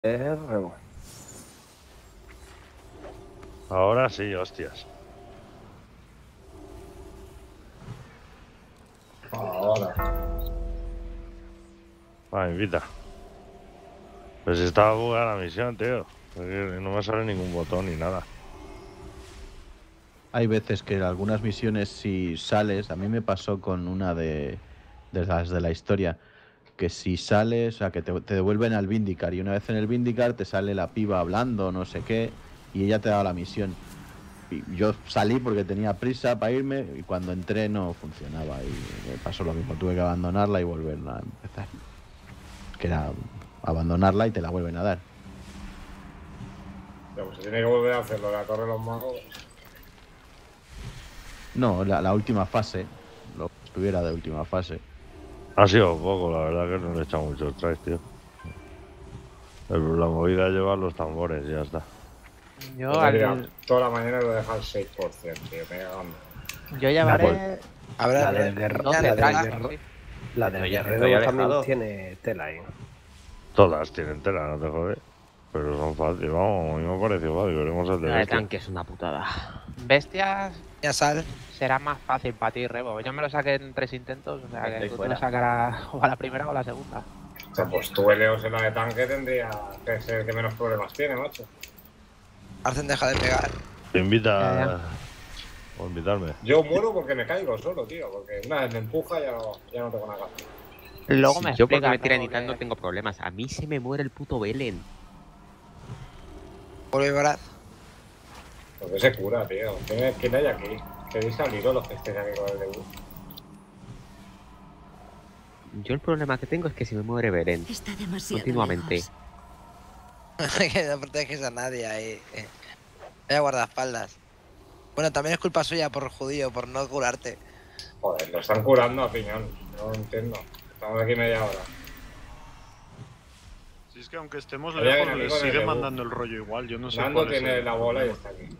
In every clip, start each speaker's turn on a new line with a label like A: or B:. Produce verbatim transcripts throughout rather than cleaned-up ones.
A: Rebo.
B: Ahora sí, hostias.
A: Ahora.
B: Va, invita. Pues estaba buena la misión, tío. Porque no me sale ningún botón ni nada.
C: Hay veces que en algunas misiones si sales, a mí me pasó con una de, de las de la historia, que si sales, o sea, que te, te devuelven al Vindicar y una vez en el Vindicar te sale la piba hablando, no sé qué, y ella te da la misión. Y yo salí porque tenía prisa para irme y cuando entré no funcionaba y me pasó lo mismo, tuve que abandonarla y volverla a empezar. Que era abandonarla y te la vuelven a dar.
A: Pero pues se tiene que volver a hacerlo, la Torre de los Magos.
C: No, la, la última fase, lo que estuviera de última fase.
B: Ha sido poco, la verdad que no le he echado muchos tries, tío. El- La movida es llevar los tambores y ya está.
D: Yo,
A: Pues mira,
D: al...
A: toda la mañana lo he dejado al seis por ciento, tío. Me cagando.
D: yo llevaré
E: A ver,
F: La
E: a
F: del
E: ver.
F: guerrero,
D: doce
F: la del
D: tracks,
F: guerrero,
D: sí.
F: la del
G: Estoy-
F: guerrero
G: estoy
F: también
G: alejado.
F: tiene tela ahí.
B: Todas tienen tela, no te jodes. Pero son fáciles, vamos, a mí me pareció fácil. Veremos el de
G: La de
B: bestia.
G: tanque es una putada.
D: Bestias
E: Ya sal.
D: será más fácil para ti, Rebo. Yo me lo saqué en tres intentos, o sea que
G: Estoy
D: tú te
G: fuera.
D: lo sacarás o a la primera o a la segunda.
A: O sea, pues tú, Eleos, en la de tanque tendría que ser el que menos problemas tiene, macho.
E: Arcen deja de pegar.
B: Te invita
D: Ya, ya.
B: o invitarme.
A: Yo muero porque me caigo solo, tío. Porque una vez me empuja ya no, ya no tengo nada que hacer.
D: Luego
G: Si
D: me
G: yo porque
D: explicas,
G: me tiran
D: ¿no?
G: y tal no
D: Que-
G: tengo problemas. A mí se me muere el puto Belén.
E: Vuelve Brad.
A: Porque se cura, tío. ¿Quién, quién hay aquí? ¿Queréis salido los que estéis aquí con el debut?
G: Yo el problema que tengo es que se me muere Belén.
H: Está demasiado
G: Continuamente.
H: lejos.
E: Que no proteges a nadie ahí. eh. Vaya guardaespaldas. Bueno, también es culpa suya por judío, por no curarte.
A: Joder, lo están curando a piñón. No lo entiendo. Estamos aquí media hora.
I: Si es que aunque estemos
A: Había
I: lejos,
A: enemigo
I: les
A: en el
I: sigue
A: debut.
I: mandando el rollo igual. Yo no sé
A: Nando
I: cuál es
A: tiene
I: el
A: la bola y
I: problema.
A: está aquí.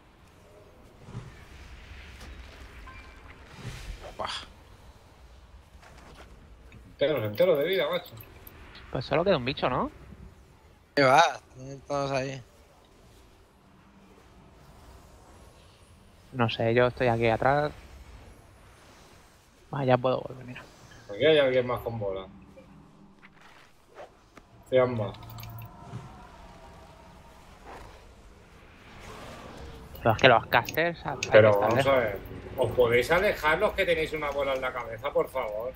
E: Buah.
A: Enteros, enteros de vida, macho.
D: Pues solo queda un bicho, ¿no?
E: ¿Qué va? Están todos ahí.
D: No sé, yo estoy aquí atrás. Ah, ya puedo volver, mira.
A: Aquí hay alguien más con bola. Sean más.
D: Pero es que los casters... hay que
A: Pero
D: estar
A: vamos
D: lejos.
A: a ver. ¿Os podéis alejar los que tenéis una bola en la cabeza, por favor?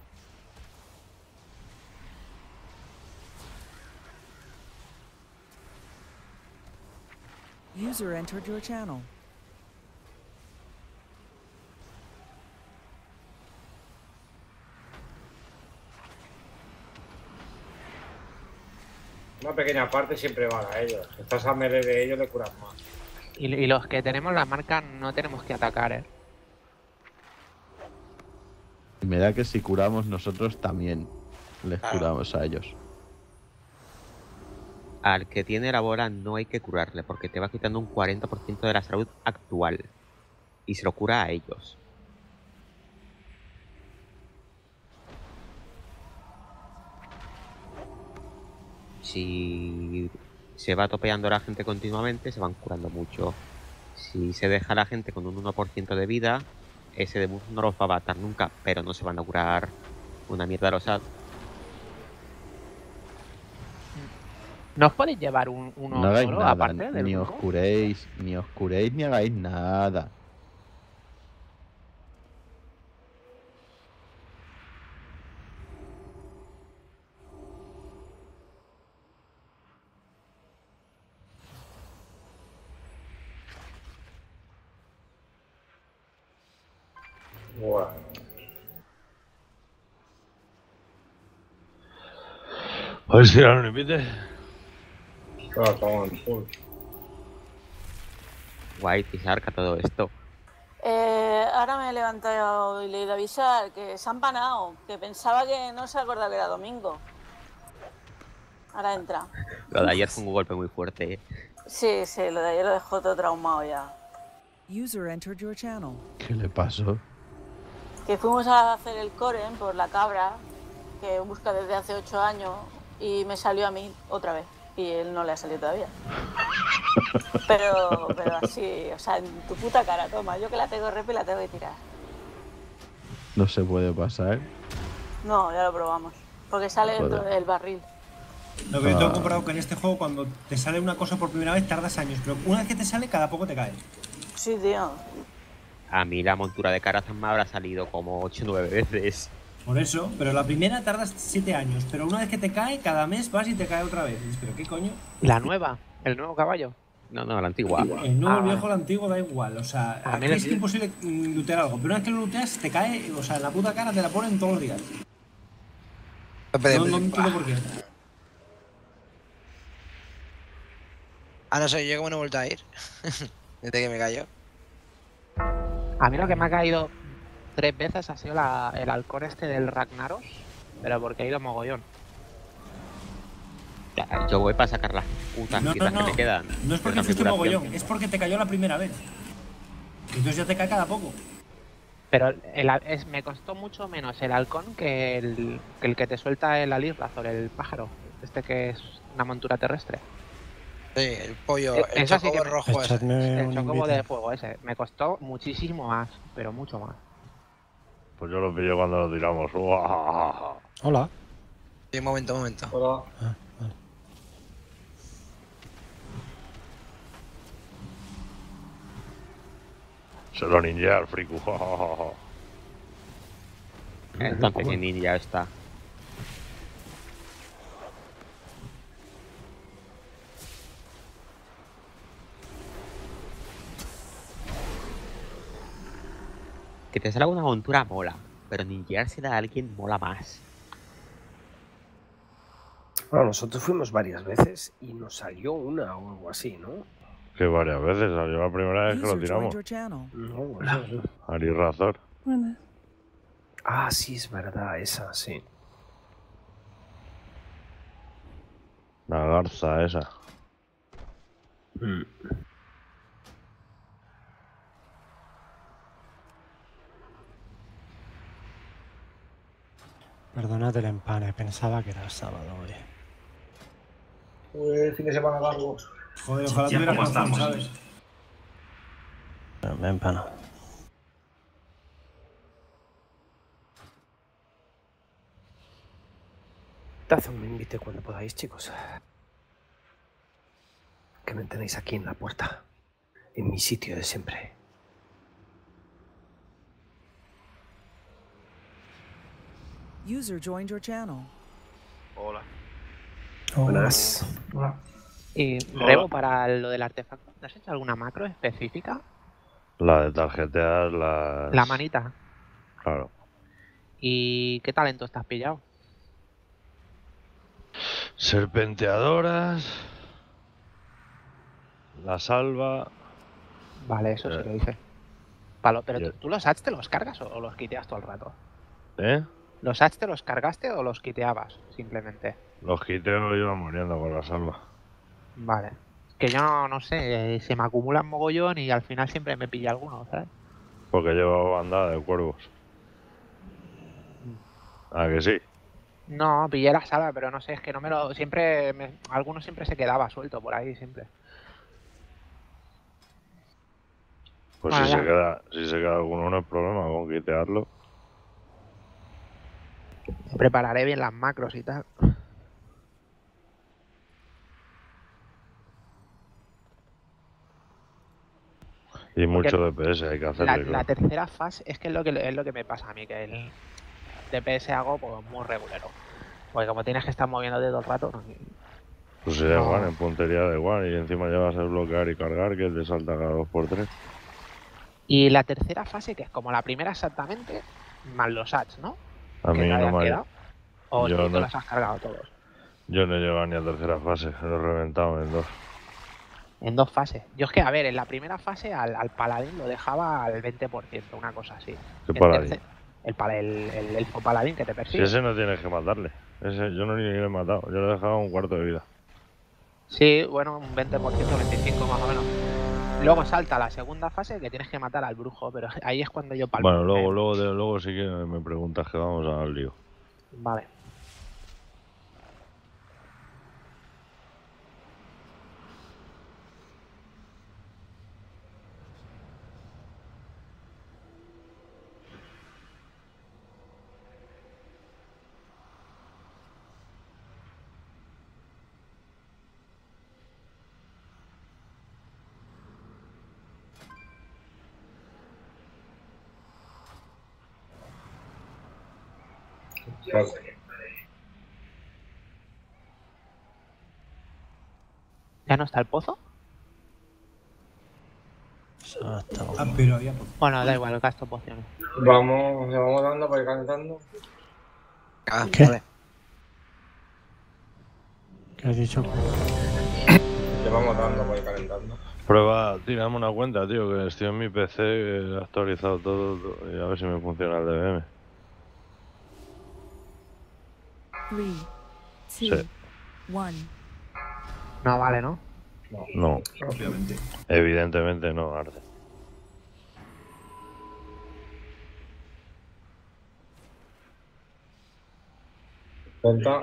H: User entered your channel.
A: Una pequeña parte siempre va a ellos. Si estás a melee de ellos, le curas más.
D: Y, y los que tenemos la marca no tenemos que atacar, ¿eh?
C: Y me da que si curamos nosotros también les
E: Claro.
C: curamos a ellos.
G: Al que tiene la bola no hay que curarle porque te va quitando un cuarenta por ciento de la salud actual. Y se lo cura a ellos. Si se va topeando la gente continuamente, se van curando mucho. Si se deja a la gente con un uno por ciento de vida, ese debuff no los va a matar nunca, pero no se van a curar una mierda los ad.
D: ¿No os podéis llevar un, uno
C: No hagáis
D: solo,
C: nada,
D: aparte del
C: ni os
D: grupo?
C: curéis, ni os curéis ni hagáis nada.
A: Bueno.
B: A ver si ahora no invite.
A: Pero como en full.
G: Guay, y se arca todo esto.
J: Eh, ahora me he levantado y le he ido a avisar que se han panado, que pensaba que no se acordaba que era domingo. Ahora entra.
G: Lo de ayer fue un golpe muy fuerte, ¿eh?
J: Sí, sí, lo de ayer lo dejó todo traumado ya.
H: User entered your channel.
C: ¿Qué le pasó?
J: Que fuimos a hacer el Coren por la cabra, que busca desde hace ocho años, y me salió a mí otra vez. y él no le ha salido todavía. Pero, pero así, o sea, en tu puta cara, toma. Yo que la tengo rep y la tengo que tirar.
C: No se puede pasar.
J: No, ya lo probamos. Porque sale el,
C: Joder.
J: el barril.
F: Lo que yo tengo
C: Ah.
F: comprado que en este juego, cuando te sale una cosa por primera vez, tardas años. Pero una vez que te sale, cada poco te cae.
J: Sí, tío.
G: A mí la montura de Karazhan me habrá salido como ocho o nueve veces.
F: Por eso, pero la primera tardas siete años. Pero una vez que te cae, cada mes vas y te cae otra vez. Dices, ¿pero qué coño?
D: La nueva, el nuevo caballo.
G: No, no, la antigua.
F: El nuevo,
D: Ah,
F: el viejo,
D: vale.
F: el antiguo, da igual. O sea,
D: A mí
F: aquí
D: me-
F: es que imposible mm, lootear algo. Pero una vez que lo looteas, te cae, o sea, en la puta cara te la ponen todos los días. No, no entiendo por qué.
E: Ah, no sé, yo como no he vuelto a ir. Desde que me cayó.
D: A mí lo que me ha caído tres veces ha sido la- el halcón este del Ragnaros, pero porque ha ido mogollón.
G: Yo voy para sacar las putas
F: No, no,
G: piezas
F: no.
G: que me quedan.
F: No es porque
G: de
F: fuiste
G: configuración.
F: mogollón, es porque te cayó la primera vez. Entonces ya te cae cada poco.
D: Pero el, al- es, me costó mucho menos el halcón que el que, el que te suelta el Alirrazor, el pájaro. Este que es una montura terrestre.
E: Sí, el pollo,
D: Eh,
E: el
D: eso sí
E: chocobo
D: que me-
E: rojo ese.
D: El chocobo de fuego ese. Me costó muchísimo más, pero mucho más.
B: Pues yo lo pillé cuando lo tiramos. ¡Uah!
K: Hola.
E: Sí, un momento, un momento.
A: Hola.
K: Ah, vale.
B: Se lo ninja al friku. ja, ja, ja, ja.
G: Entonces, ¿qué ninja está? Que te salga una montura mola, pero ninjeársela a alguien mola más.
L: Bueno, nosotros fuimos varias veces y nos salió una o algo así, ¿no?
B: Que varias veces salió la primera vez que lo
H: User joined
B: tiramos.
H: your channel.
L: No, no, no.
B: Alirrazor.
L: Ah, sí, es verdad, esa, sí.
B: La garza esa.
L: Mm.
K: Perdonad el empane, pensaba que era sábado hoy.
A: Uy, fin de semana largo.
F: Joder, ojalá tuviera razón, ¿sabes?
K: Pero me empano.
L: Dad un invite cuando podáis, chicos. Que me tenéis aquí en la puerta. En mi sitio de siempre.
H: User joined your channel.
I: Hola.
L: Buenas.
A: Hola.
D: Y
I: Hola.
D: Rebo, para lo del artefacto, ¿te has hecho alguna macro específica?
B: La de tarjetear, las...
D: La manita.
B: Claro.
D: ¿Y qué talento estás pillado?
B: Serpenteadoras. La salva.
D: Vale, eso sí
B: Eh.
D: lo dice. Palo, pero
B: Yo-
D: ¿tú, tú los ads te los cargas o, o los quiteas todo el rato?
B: ¿Eh?
D: ¿Los ads te los cargaste o los quiteabas simplemente?
B: Los quiteo iban muriendo con la salva.
D: Vale. Que yo no, no sé, eh, se me acumulan mogollón y al final siempre me pilla alguno, ¿sabes?
B: Porque llevo bandada de cuervos. ¿Ah, que sí?
D: No, pillé la salva, pero no sé, es que no me lo... Siempre, me, alguno siempre se quedaba suelto por ahí, siempre.
B: Pues
D: Bueno,
B: si,
D: ya.
B: se queda, si se queda alguno no es problema con quitearlo.
D: Prepararé bien las macros y tal.
B: Y mucho
D: Porque
B: D P S hay que
D: La,
B: hacerle.
D: la
B: claro.
D: tercera fase es que es lo que es lo que me pasa a mí, que el D P S hago pues, muy regulero. Porque como tienes que estar moviéndote todo el rato, no-
B: Pues sí, da
D: No.
B: igual, en puntería da igual. Y encima llevas el bloquear y cargar, que te salta cada dos por tres.
D: Y la tercera fase, que es como la primera exactamente, más los ads, ¿no?
B: A
D: Que
B: mí
D: te
B: no
D: hayan
B: me ha...
D: quedado. O
B: yo
D: tú te
B: no-
D: los has cargado todos.
B: Yo no he llegado ni a tercera fase, lo he reventado en dos.
D: En dos fases. Yo es que, a ver, en la primera fase al, al paladín lo dejaba al veinte por ciento, una cosa así.
B: ¿Qué
D: En
B: paladín?
D: terce- El, pala- el, el elfo paladín que te
B: Si
D: persigue.
B: ese no tienes que matarle. Ese yo no ni le he matado. Yo le he dejado un cuarto de vida.
D: Sí, bueno, un veinte por ciento, veinticinco por ciento más o menos. Luego salta la segunda fase que tienes que matar al brujo, pero ahí es cuando yo palmo.
B: Bueno, luego,
D: Eh,
B: luego, de- luego sí que me preguntas que vamos al lío.
D: Vale. ¿Ya no está el pozo?
F: Ah, pero había pozo.
D: Bueno, da igual, gasto pociones.
A: Vamos, le vamos dando para ir calentando.
E: Ah,
K: ¿Qué?
E: vale.
K: ¿Qué has dicho?
A: Le vamos dando para ir calentando.
B: Prueba, tirame una cuenta, tío, que estoy en mi P C, he actualizado todo, todo y a ver si me funciona el D B M.
H: Three,
B: Sí.
H: two, one.
D: No vale, ¿no?
B: No.
F: Obviamente.
B: Evidentemente no, Arce.
A: Cuenta.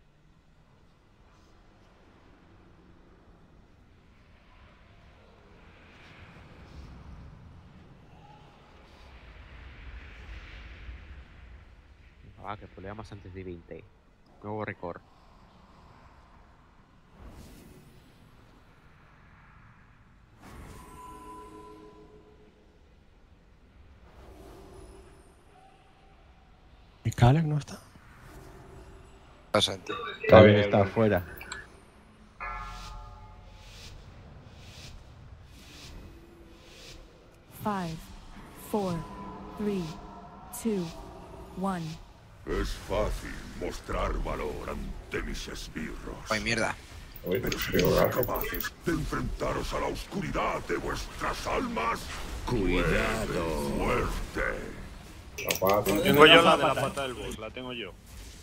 G: Ah, que peleamos antes de veinte. Nuevo récord.
K: ¿Y Kalec no está?
E: Pasante.
C: También está afuera.
H: Five, four, three, two, one.
M: Es fácil mostrar valor ante mis esbirros.
E: Ay, mierda.
M: Pero si no sois capaces de enfrentaros a la oscuridad de vuestras almas, cuidado, fuerte.
I: Tengo yo la de la pata del boss, la tengo yo.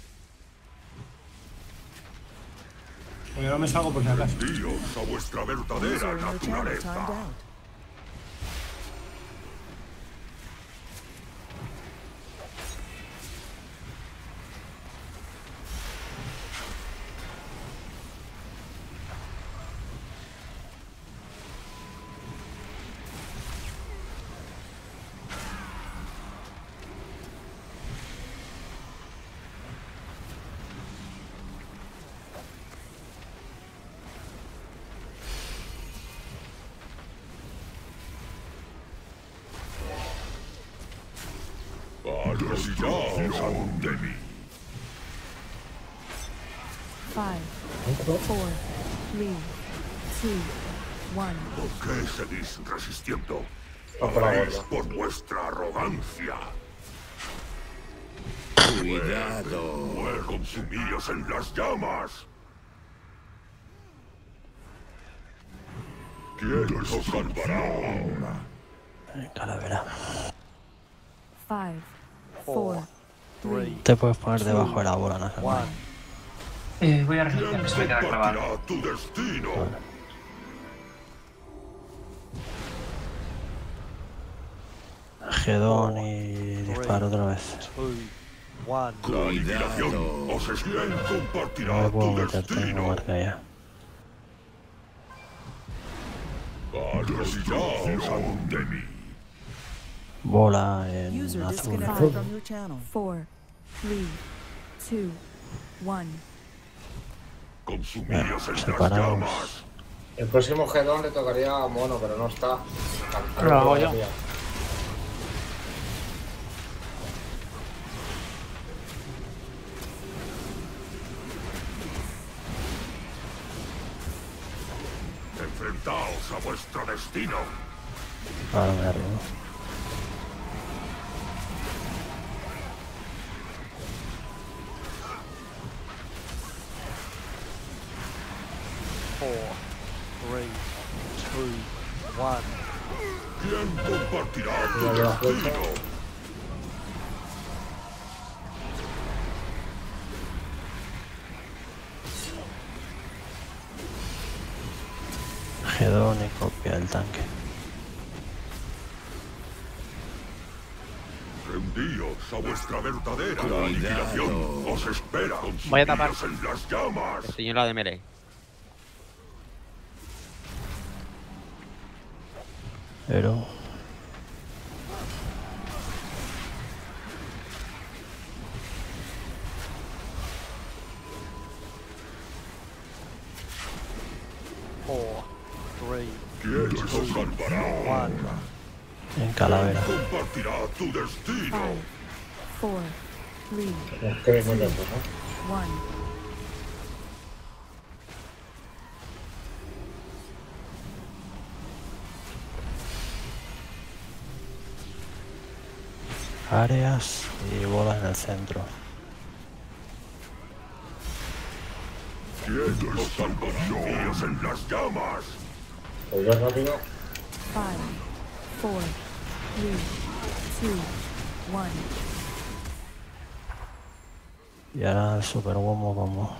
F: Pues yo no me salgo por si acaso.
M: Dios a vuestra verdadera
H: User in your channel
M: naturaleza.
H: timed out.
M: Arrodillaos ante mí.
H: Five, four, three, two, one.
M: ¿Por qué seguís resistiendo?
A: Vamos por la
M: Morís
A: gorda.
M: por vuestra arrogancia. Cuidado. Muer consumíos en las llamas. ¿Quién os salvará ahora?
K: Calavera.
H: Five, four, three,
K: Te puedes poner debajo de la bola, no sé.
N: Eh, voy a resetearme, se me queda clavado.
M: Compartirá tu destino.
K: Gedón y disparo otra vez.
M: La aniquilación os es quien
K: No
M: compartirá
K: me puedo
M: tu
K: meter, tengo
M: destino.
K: marca ya.
M: Arrodillaos ante mí.
K: Bola en
H: User
K: azul.
H: disconnected from your channel. Four, three, two, one.
M: Consumíos en las
K: separados.
M: llamas.
A: El próximo G dos le tocaría a Mono, pero no está.
D: Lo hago yo.
M: Enfrentaos a vuestro destino.
K: Ahora me arrimo.
O: Four, three, two, one.
M: ¿Quién compartirá tu
A: Mira, la flecha.
M: destino?
K: Gedón y copia el tanque.
M: Rendíos a vuestra verdadera la aniquilación. Os espera
D: Voy a tapar.
M: consumidos en las llamas.
G: El señor la de Mere.
K: Pero
O: Four, three,
M: ¿Quién os salvará
O: one.
K: en calavera.
M: compartirá tu destino?
H: Five, four, three,
A: Nos quede muy lejos, ¿no?
H: one.
K: Áreas y bola en el centro.
M: ¡Quietos están consumidos en las llamas!
A: Volver rápido.
H: Five, four, three, two, one.
K: Y ahora el super bombo bombo.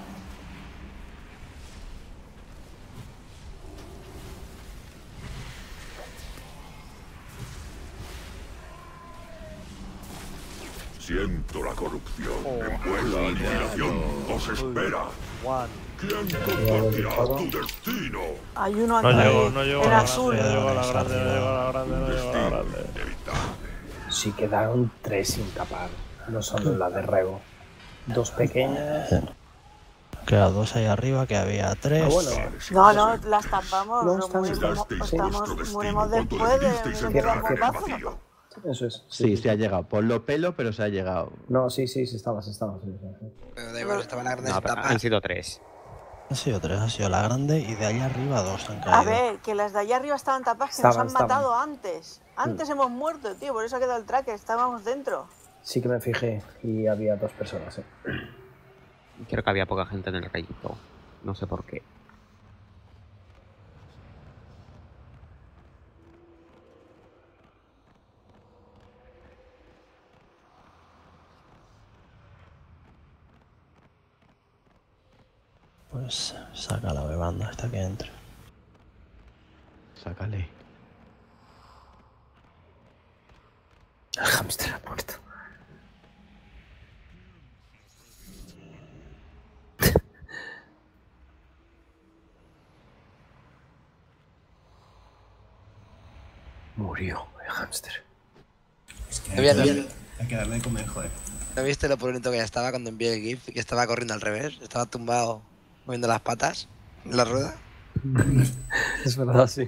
M: Siento la corrupción. En vuestra aniquilación os espera. ¿Quién compartirá tu destino?
J: Hay uno
B: No
J: aquí
B: llego, no llego a
J: en
B: la
J: azul.
B: grande, no llego a la grande, no llego a la grande, no llego a la grande.
L: Sí, quedaron tres sin tapar. No son las de Rego. Dos pequeñas.
K: Quedan dos ahí arriba, que había tres.
L: Ah, bueno.
J: No, no, las tapamos.
L: No,
J: No,
L: están-
J: morimos, estamos, morimos después de de un
L: Cierra, cierra.
J: bombazo.
L: Eso es.
C: Sí, se ha llegado. Por lo pelo, pero se ha llegado.
L: No, sí, sí, sí, estaba, sí, estaba. Sí, sí, sí.
E: Pero da igual, estaba la grande
G: No,
E: sin
G: pero
E: tapar.
G: han sido tres.
K: Han sido tres, ha sido la grande y de ahí arriba dos han
J: A
K: caído.
J: ver, que las de allá arriba estaban tapadas, que
L: Estaban,
J: nos han
L: estaban.
J: matado antes. Antes hemos muerto, tío, por eso ha quedado el tracker, estábamos dentro.
L: Sí que me fijé y había dos personas. ¿Eh?
G: Creo que había poca gente en el rayito. No sé por qué.
K: Pues saca la bebanda hasta que entre.
C: Sácale.
L: El hámster ha muerto. Murió el hámster.
F: Es que
E: Te voy a
F: hay, que
E: decir-
F: darle, hay que darle de comer, joder.
E: ¿No viste lo purito que ya estaba cuando envié el GIF? Que estaba corriendo al revés. Estaba tumbado, moviendo las patas en la rueda.
L: Es verdad, sí.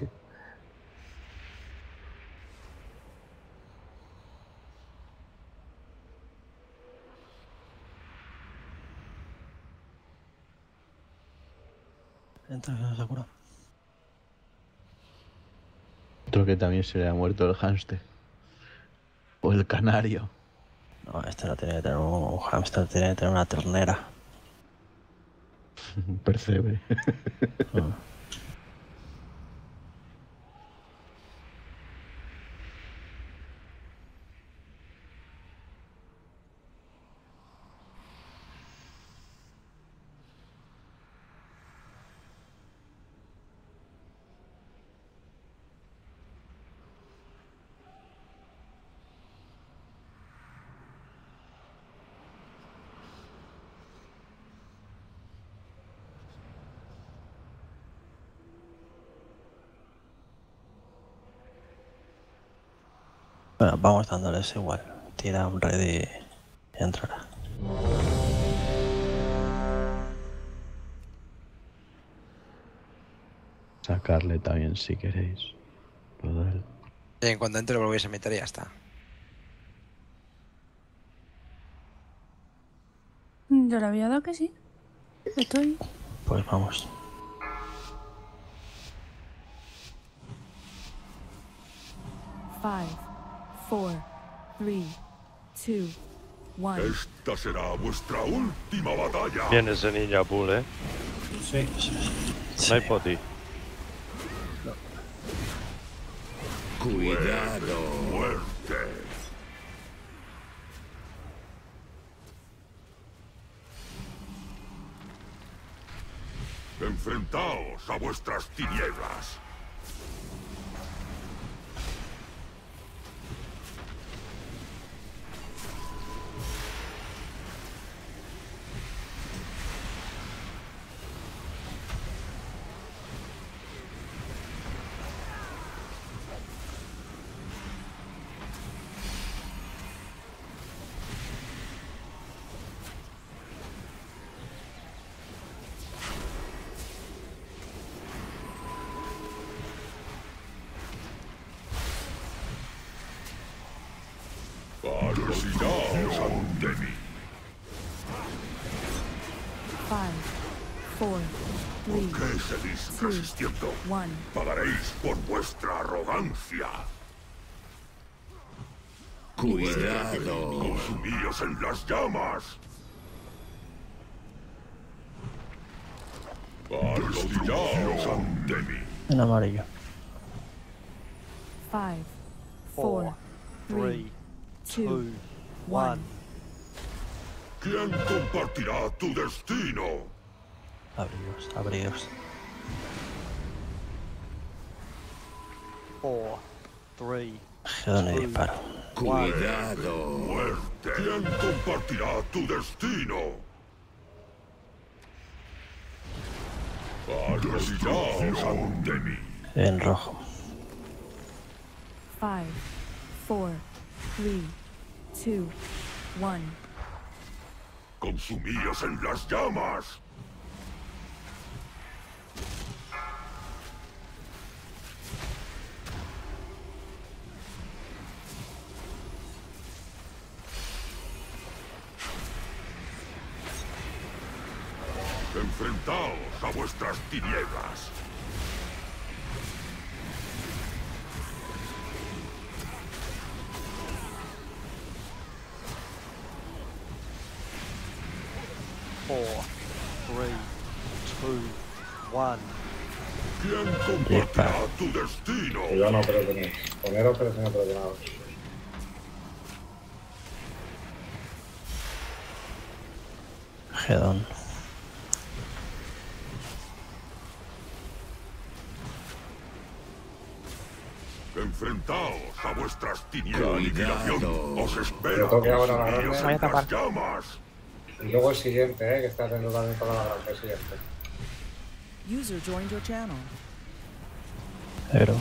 K: Entra que no se cura.
C: Otro que también se le ha muerto el hámster. O el canario.
K: No, este no tiene que tener un hámster, tiene que tener una ternera.
C: Percebe.
K: Mm. Bueno, vamos dándoles igual. Tira un ready y entrará.
C: Sacarle también si queréis. Poder.
E: Y en cuanto entre lo volvéis a meter y ya está.
P: Yo le había dado que sí. Estoy.
K: Pues vamos.
H: Five, four, three, two, one.
M: Esta será vuestra última batalla.
B: Viene ese ninja pool, eh.
F: Sí.
B: No hay poti.
M: Cuidado. Muerte. Enfrentaos a vuestras tinieblas. seguís resistiendo. Pagaréis por vuestra arrogancia.
Q: Cuidado.
M: Consumíos en las llamas. Arrodillaos ante mí.
K: En amarillo.
H: Five, four, three, two, one.
M: ¿Quién compartirá tu destino?
K: Abríos, abríos.
O: Four, three,
K: Gedón y disparo.
Q: Cuidado.
M: Muerte. ¿Quién compartirá tu destino? Arrodillaos ante mí.
K: En rojo.
H: Five, four, three, two, one.
M: Consumíos en las llamas. Enfrentaos a vuestras tinieblas.
O: four, three, two, one.
M: ¿Quién compartirá tu destino?
A: Que yo no creo que tenéis. Poneros, pero si no creo que nada.
K: Gedón.
M: Enfrentaos a vuestras tinieblas. La aniquilación os espera.
A: Yo toque ahora la
M: Consumíos
A: grande.
M: en las llamas.
A: Y luego el siguiente, eh, que está haciendo también para la grande. El siguiente.
H: User joined your channel.
K: Pero.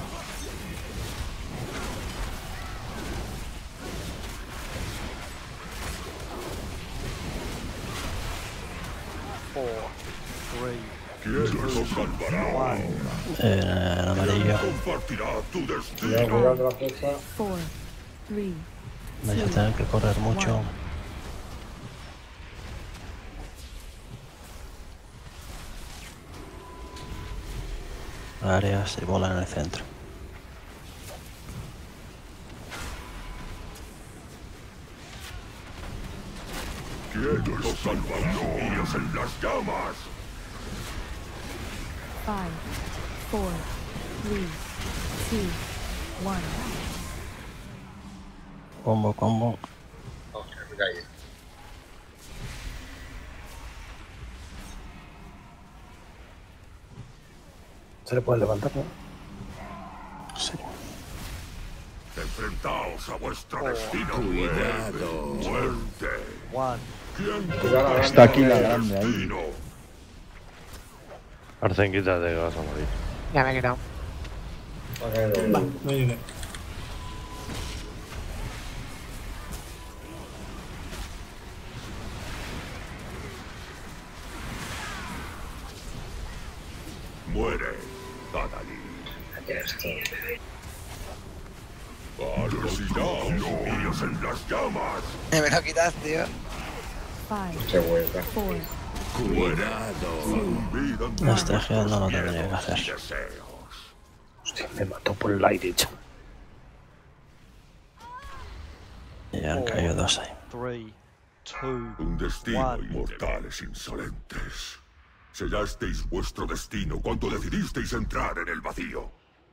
O: Four, three,
M: ¿Quién os salvará?
K: En amarillo.
M: Compartirá tu destino.
A: Cuidado, cuidado de la flecha.
H: Four, three,
K: Vais a tener que correr mucho. Áreas y bola en el centro.
M: ¿Quién os salvará? Consumíos en las llamas.
H: five, four, three, two, one.
K: Combo, combo.
L: ¿Se le puede levantar, no?
K: Sí.
M: Enfrentaos a vuestro
O: Oh,
M: destino.
Q: cuidado.
M: Muerte.
O: one.
M: ¿Quién
A: Cuidado, la
C: Está aquí la
M: tu
C: grande ahí.
M: destino?
B: Arcen, quítate que vas a morir.
D: Ya me he quitado.
F: Va, no llegué.
M: Muere, Adalí. Arrodillaos, consumíos en las llamas.
E: Me lo quitas, tío.
H: Five,
A: Se vuelve.
H: four,
Q: Cuidado.
K: La estrategia no lo tendría que hacer.
M: Deseos.
L: Hostia, me mató por el aire, chaval.
K: Y han caído dos ahí.
O: Three, two,
M: Un destino,
O: one.
M: inmortales insolentes. Sellasteis vuestro destino cuando decidisteis entrar en el vacío.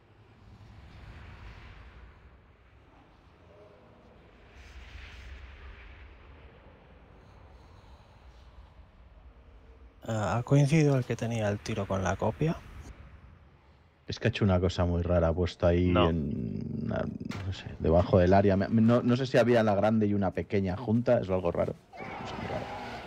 K: ¿Ha coincidido el que tenía el tiro con la copia?
C: Es que ha hecho una cosa muy rara, ha puesto ahí
B: No.
C: en, una- no sé, debajo del área. Me- No, no sé si había la grande y una pequeña junta, es algo raro. No sé, muy raro.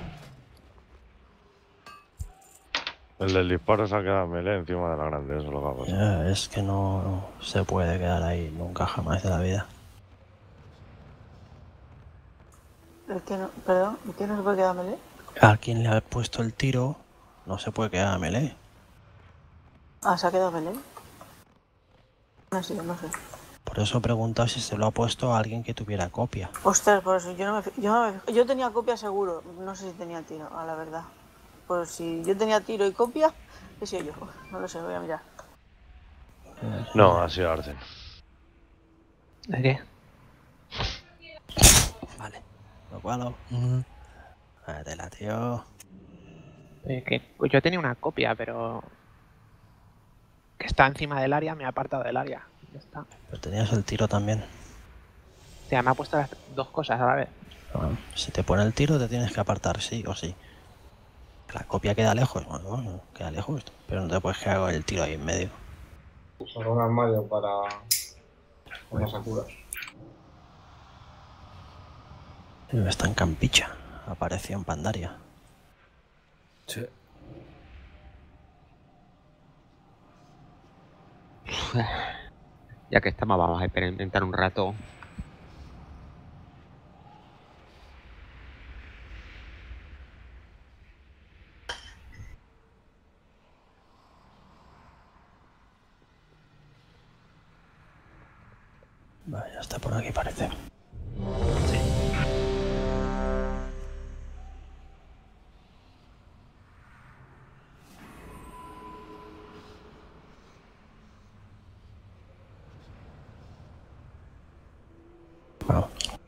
B: El del disparo se ha quedado melee encima de la grande, eso es lo que ha pasado.
K: Ya, es que no se puede quedar ahí nunca jamás de la vida.
J: El que no, perdón, ¿el que no se puede quedar melee?
K: A quien le ha puesto el tiro no se puede quedar a melee.
J: Ah, se ha quedado melee. No sé, no sé.
K: Por eso he preguntado si se lo ha puesto a alguien que tuviera copia.
J: Ostras, por eso yo no me, fi- yo no me fijo. Yo tenía copia seguro, no sé si tenía tiro, a la verdad. por si yo tenía tiro y copia, ¿qué sé yo? No lo sé, voy a mirar.
B: No, ha sido Arcen.
D: ¿De qué?
K: Vale. Lo cual. Tela, tío.
D: Eh, que, pues yo tenía una copia, pero... que está encima del área, me ha apartado del área. Ya está.
K: Pero tenías el tiro también.
D: O sea, me ha puesto las dos cosas a la vez.
K: Bueno, si te pone el tiro te tienes que apartar, sí o sí. La copia queda lejos, bueno, bueno, queda lejos, pero no te puedes quedar con el tiro ahí en medio.
A: Usar un armario para una Sakura.
K: Está en Campicha, apareció en Pandaria.
L: Sí.
G: Ya que estamos, vamos a experimentar un rato.
K: Vale, ya está por aquí, parece. Wow.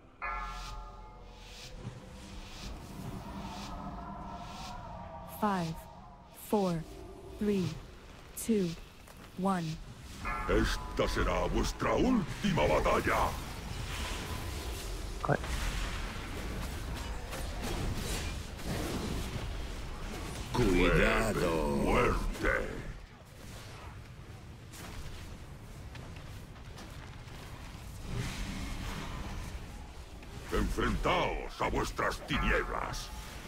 H: Five, four, three, two, one.
M: Esta será vuestra última batalla.
Q: Cuidado.
M: Muerte. Enfrentaos a vuestras tinieblas.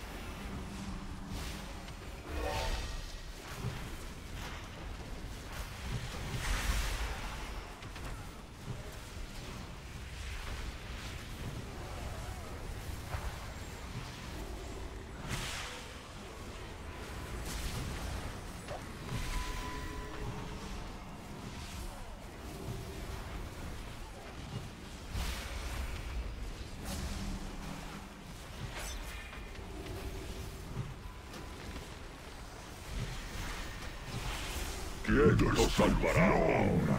M: ¿Quién lo salvará ahora?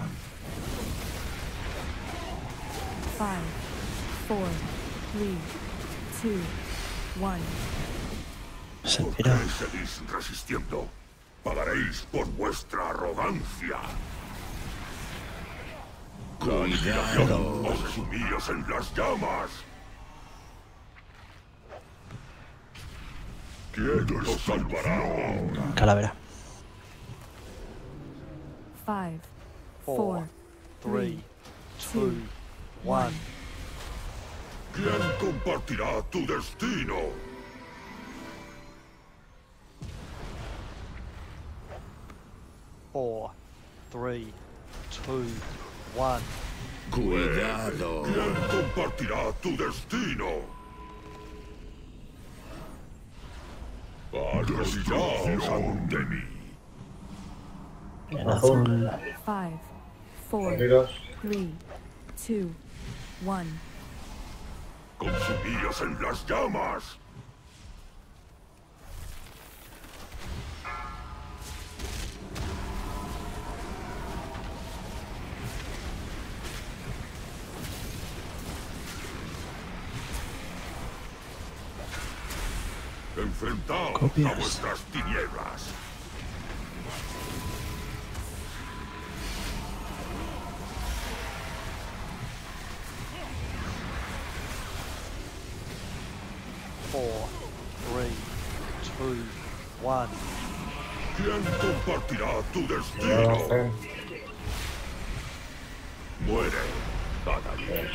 H: Five, four, three, two, one.
K: Se
M: ¿Por
K: tira.
M: qué seguís resistiendo? Pagaréis por vuestra arrogancia. La aniquilación os sumíos en las llamas. ¿Quién lo salvará ahora?
K: Calavera.
H: Five,
O: Four,
H: four,
O: three, two, one.
M: ¿Quién compartirá tu destino?
O: Four, three, two, one.
Q: Cuidado.
M: ¿Quién compartirá tu destino? Arrodillaos ante mí.
K: En azul.
H: five, four,
A: Perdidos.
H: three, two, one.
M: Consumíos en las llamas. Enfrentaos
K: Copias.
M: a vuestras tinieblas.
O: Four, three, two, one.
M: ¿Quién compartirá tu
A: No lo
M: destino?
A: sé.
M: Muere, batalla.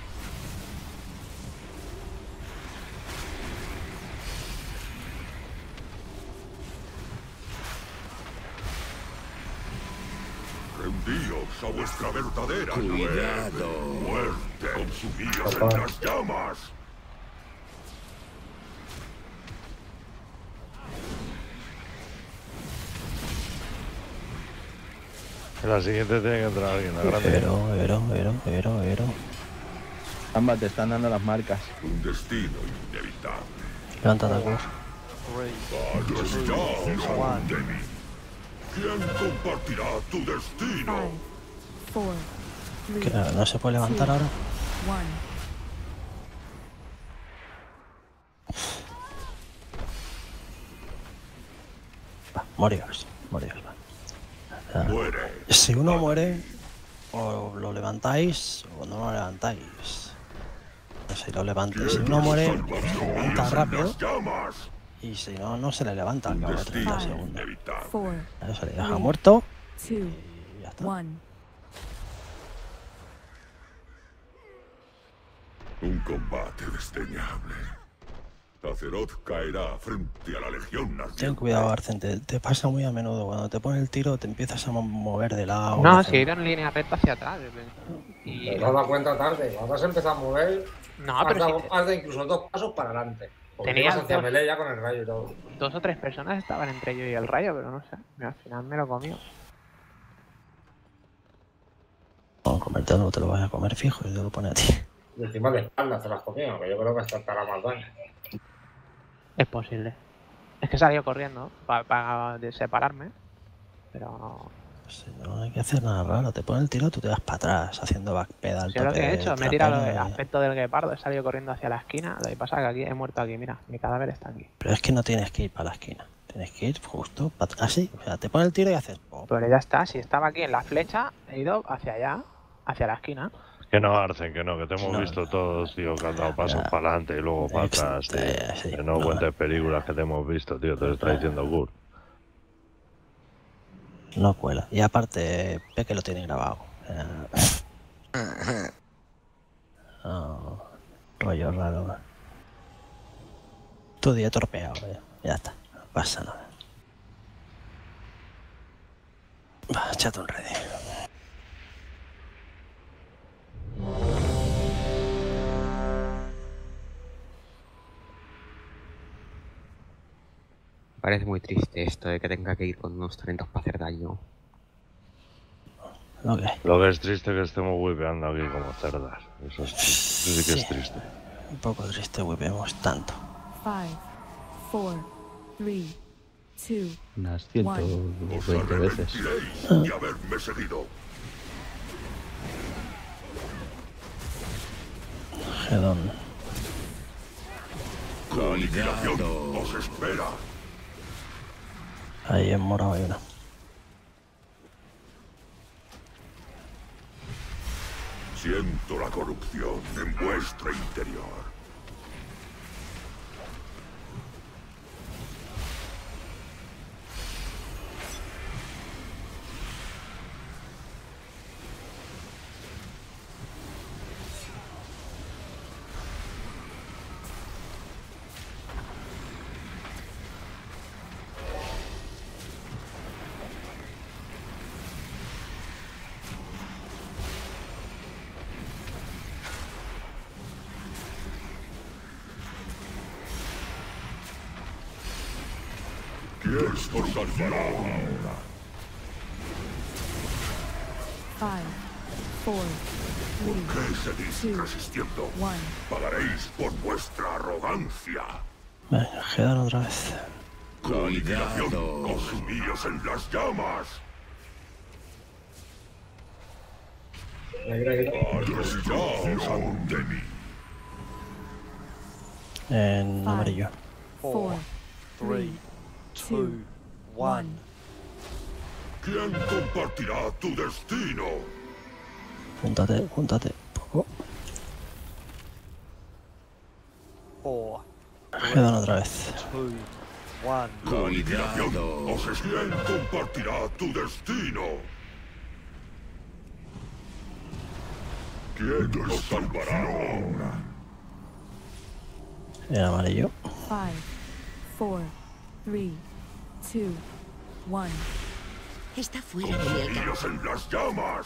M: Rendíos a vuestra verdadera
Q: Cuidado.
M: muerte. Consumíos en
A: Papá.
M: las llamas.
B: En la siguiente tiene que entrar alguien, la grande.
K: Ero, ero, ero, ero, ero.
C: Ambas te están dando las marcas.
M: Un destino inevitable.
K: Levanta Tacos.
M: Vayas ya,
O: one.
M: de mí. ¿Quién compartirá tu destino?
H: Five, four, three,
K: Que no se puede levantar ahora.
H: one.
K: Va, moríos, moríos, va. O sea,
M: Muere.
K: si uno muere, o lo levantáis o no lo levantáis. No sé si lo levantáis. Si uno muere, se levanta rápido. Y si no, no se le levanta al cabo de treinta segundos.
H: Four,
K: Eso se le deja muerto.
H: two,
K: Y ya está.
H: one.
M: Un combate desdeñable. Azeroth caerá frente a la Legión Naciente.
K: Ten cuidado, Arcen, te, te pasa muy a menudo. Cuando te pone el tiro, te empiezas a mo- mover de lado.
D: No,
K: hacia-
D: si he ido en línea recta hacia atrás. Y...
A: Te has dado cuenta tarde. Cuando has empezado a mover,
D: No,
A: has,
D: pero
A: dado,
D: si-
A: has dado incluso dos pasos para adelante. Porque
D: Tenía
A: ibas hacia
D: dos-
A: melee ya con el rayo y todo.
D: Dos o tres personas estaban entre yo y el rayo, pero no sé. Al final me lo comió.
K: No, comerte no te lo vas a comer fijo y te lo pone a ti.
A: Y encima de espaldas te las comido, que yo creo que hasta te hará más daño.
D: Es posible. Es que salió corriendo para separarme. Pero
K: Sí, no hay que hacer nada raro. Te pone el tiro, tú te vas para atrás haciendo backpedal.
D: si es lo que he
K: tope,
D: hecho, me he tirado el
K: trapero, y-
D: aspecto del guepardo, he salido corriendo hacia la esquina. Lo que pasa es que aquí he muerto aquí, mira, mi cadáver está aquí.
K: Pero es que no tienes que ir para la esquina. Tienes que ir justo para atrás. Así. O sea, te pone el tiro y haces. pop.
D: Pero ya está, si estaba aquí en la flecha, he ido hacia allá, hacia la esquina.
B: Que no, Arcen, que no, que te hemos
K: No,
B: visto todos, tío, que has dado pasos
K: Ya.
B: para adelante y luego para atrás, tío.
K: Eh, sí,
B: Que no,
K: no.
B: cuentes películas que te hemos visto, tío, te lo está diciendo Kurt.
K: No cuela. Y aparte, ve que lo tiene grabado. Eh, no, rollo raro. Tu día torpeado, eh. Ya está. No pasa nada. Va, échate un ready.
G: Parece muy triste esto de que tenga que ir con unos talentos para hacer daño.
K: Ok.
B: Lo que es triste es que estemos whipeando aquí como cerdas. Eso, es, eso sí que es
K: Sí.
B: triste.
K: Un poco triste, whipemos tanto.
H: Five, four, three, two,
C: Unas ciento veinte veces.
M: Arrepentiréis de haberme seguido.
K: Hedon.
M: La aniquilación os espera.
K: Ahí en morado hay una.
M: Siento la corrupción en vuestro interior. ¿Quién os salvará ahora?
H: five, four,
M: ¿Por qué
H: three,
M: seguís
H: two,
M: resistiendo?
H: one.
M: Pagaréis por vuestra arrogancia.
K: Venga, Hedon otra vez.
M: La aniquilación, consumíos en las llamas. Arrestaos ante mí.
K: En
H: Five,
K: amarillo.
H: four,
O: Three, two, one.
M: ¿Quién compartirá tu destino?
K: Júntate, júntate. Poco.
O: Four,
K: Hedon otra vez.
O: two, one.
M: La aniquilación, os es- ¿Quién compartirá tu destino? ¿Quién nos salvará ahora?
K: En amarillo.
H: Five, four, three, two, one.
R: Está fuera de mi alcance.
M: Consumíos en las llamas.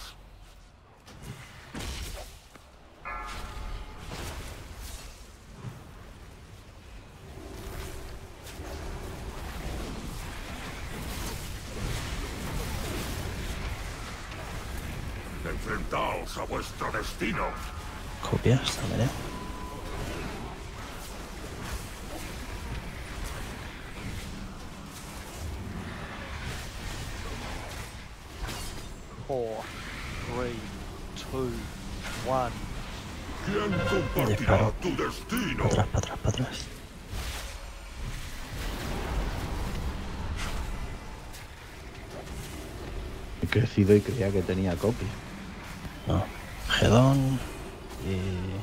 M: Enfrentaos a vuestro destino.
K: Copias también, eh.
O: four, three, two, one.
M: ¿Quién compartirá
K: Disparo.
M: tu destino?
K: Para atrás, para atrás, para atrás.
C: He crecido y creía que tenía copies.
K: No. Gedón y...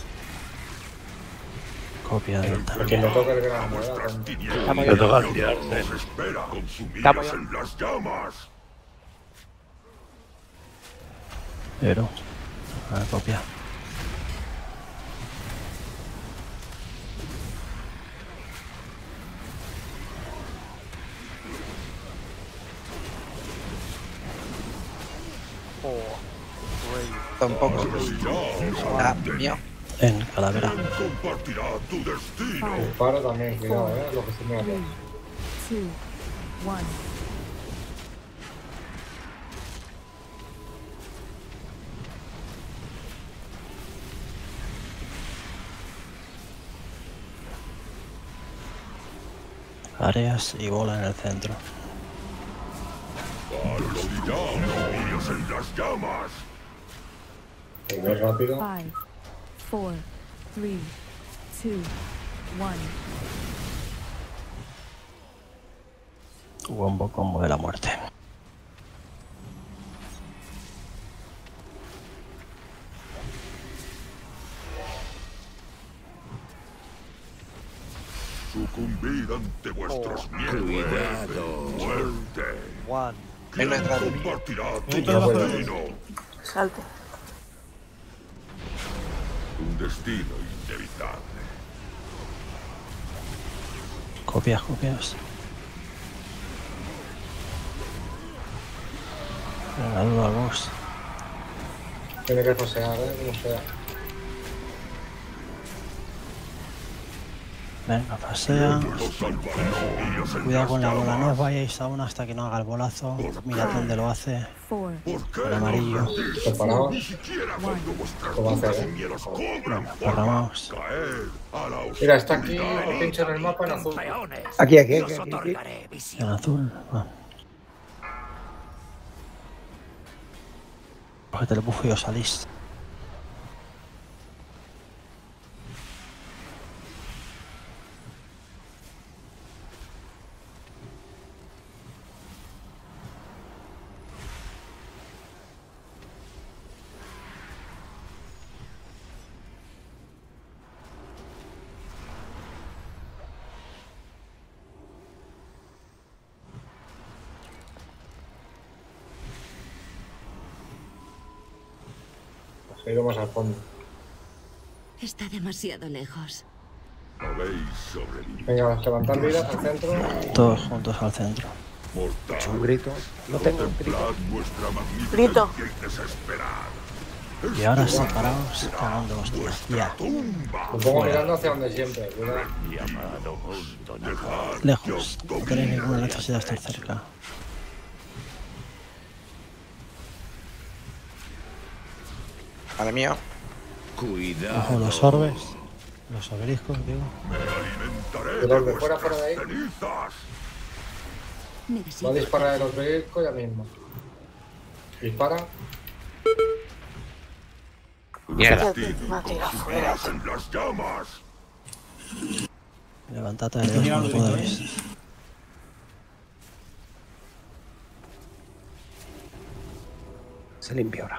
K: Copia del
A: Porque me toca el gran moeda.
B: Me toca tirarse.
M: Espera, consumidos
D: Estamos
M: en las llamas.
K: Pero... A ver, copia.
O: Four, three,
E: Tampoco. Ah, mío.
K: En calavera.
M: ¿Quién compartirá tu destino?
A: Disparo también, cuidado, eh, lo que se me hace.
H: Two, one.
K: Áreas y bola en el centro.
M: Consumidos en las llamas.
A: Muy rápido.
H: Five, four, three, two, one.
K: Wombo combo de la muerte.
M: Sucumbir ante vuestros miedos.
Q: Cuidado.
M: Muerte.
O: one.
M: ¿Quién
E: Venga, entra.
M: compartirá tu
F: Estoy abajo de
M: destino?
J: Salte.
M: Un destino inevitable.
K: Copias, copias. Venga, duda al boss.
A: Tiene que posear, eh, como sea.
K: Venga, pasea. Cuidado con la bola, no os vayáis aún hasta que no haga el bolazo. Mirad dónde lo hace.
H: Four,
K: Con amarillo.
A: Separado. ¿Cómo va a hacer, eh?
K: Venga, paramos.
A: Mira, está aquí, lo pincho en el mapa en azul.
L: Aquí, aquí, aquí, aquí, aquí.
K: En azul. Va. Cógete el bufo y os salís.
A: He ido más al fondo.
R: Está demasiado lejos.
M: Habéis sobrevivido.
A: Venga, levantad vidas al centro.
K: Todos juntos al centro.
M: Mortal.
L: Un grito. No tengo un grito.
M: Contemplad vuestra
J: Grito.
M: magnificencia y desesperad.
K: Y ahora separaos, cagando hostias. Ya.
A: Me pongo mirando hacia donde siempre. Cuidado.
K: Lejos. No tenéis ninguna necesidad de estar cerca.
E: Vale, mío.
Q: Cuidado.
K: Ojo, los orbes. Los obeliscos, digo.
A: De los de fuera, fuera de ahí. Va a disparar el obelisco ya mismo. Dispara.
G: Mierda.
J: Me ha tirado fuera.
M: En las llamas.
K: Levantad de Dios cuando podáis.
L: Se limpia ahora.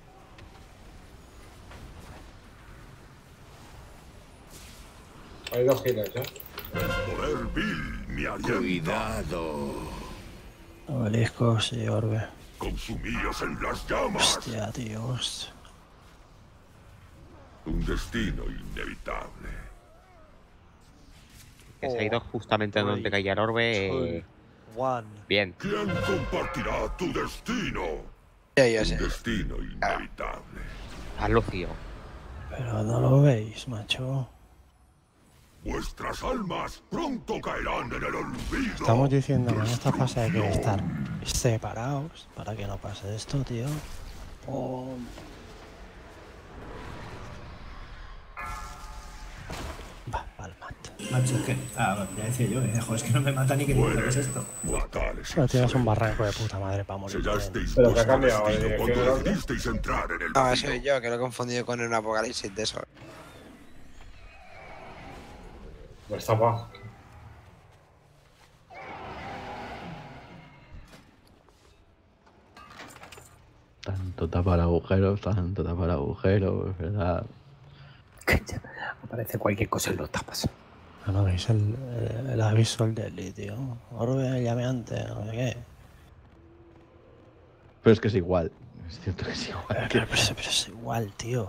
A: Hay dos giles, eh.
M: El poder vil me alienta.
Q: Cuidado.
K: Obeliscos y orbe.
M: Consumíos en las llamas.
K: Hostia, tíos.
M: Un destino inevitable.
G: Que se ha ido justamente donde caía el orbe. eh,
O: One.
G: Bien.
M: ¿Quién compartirá tu destino?
E: Ya, ya sé.
M: Un destino inevitable.
G: A Lucio.
K: Pero no lo veis, macho.
M: Vuestras almas pronto caerán en el olvido.
K: Estamos diciendo que en esta fase hay que estar separados para que no pase esto, tío. Oh. Va, palmat.
F: Macho, es que. Ah, ya decía yo, eh, joder, es que no me mata ni que diga qué es esto.
K: Pero tienes un barranco de puta madre para morir.
A: Pero que ha cambiado de dirección el orden.
E: No, soy yo, que lo he confundido con un apocalipsis de eso.
A: No está abajo.
C: Tanto tapar agujeros, tanto tapar agujeros, ¿verdad?
L: Aparece cualquier cosa en los tapas.
K: No, no veis el, el, el aviso el del litio. Orbe llameante, no sé qué.
C: Pero es que es igual. Es cierto que es igual.
K: Pero,
C: que-
K: pero, pero, pero es igual, tío.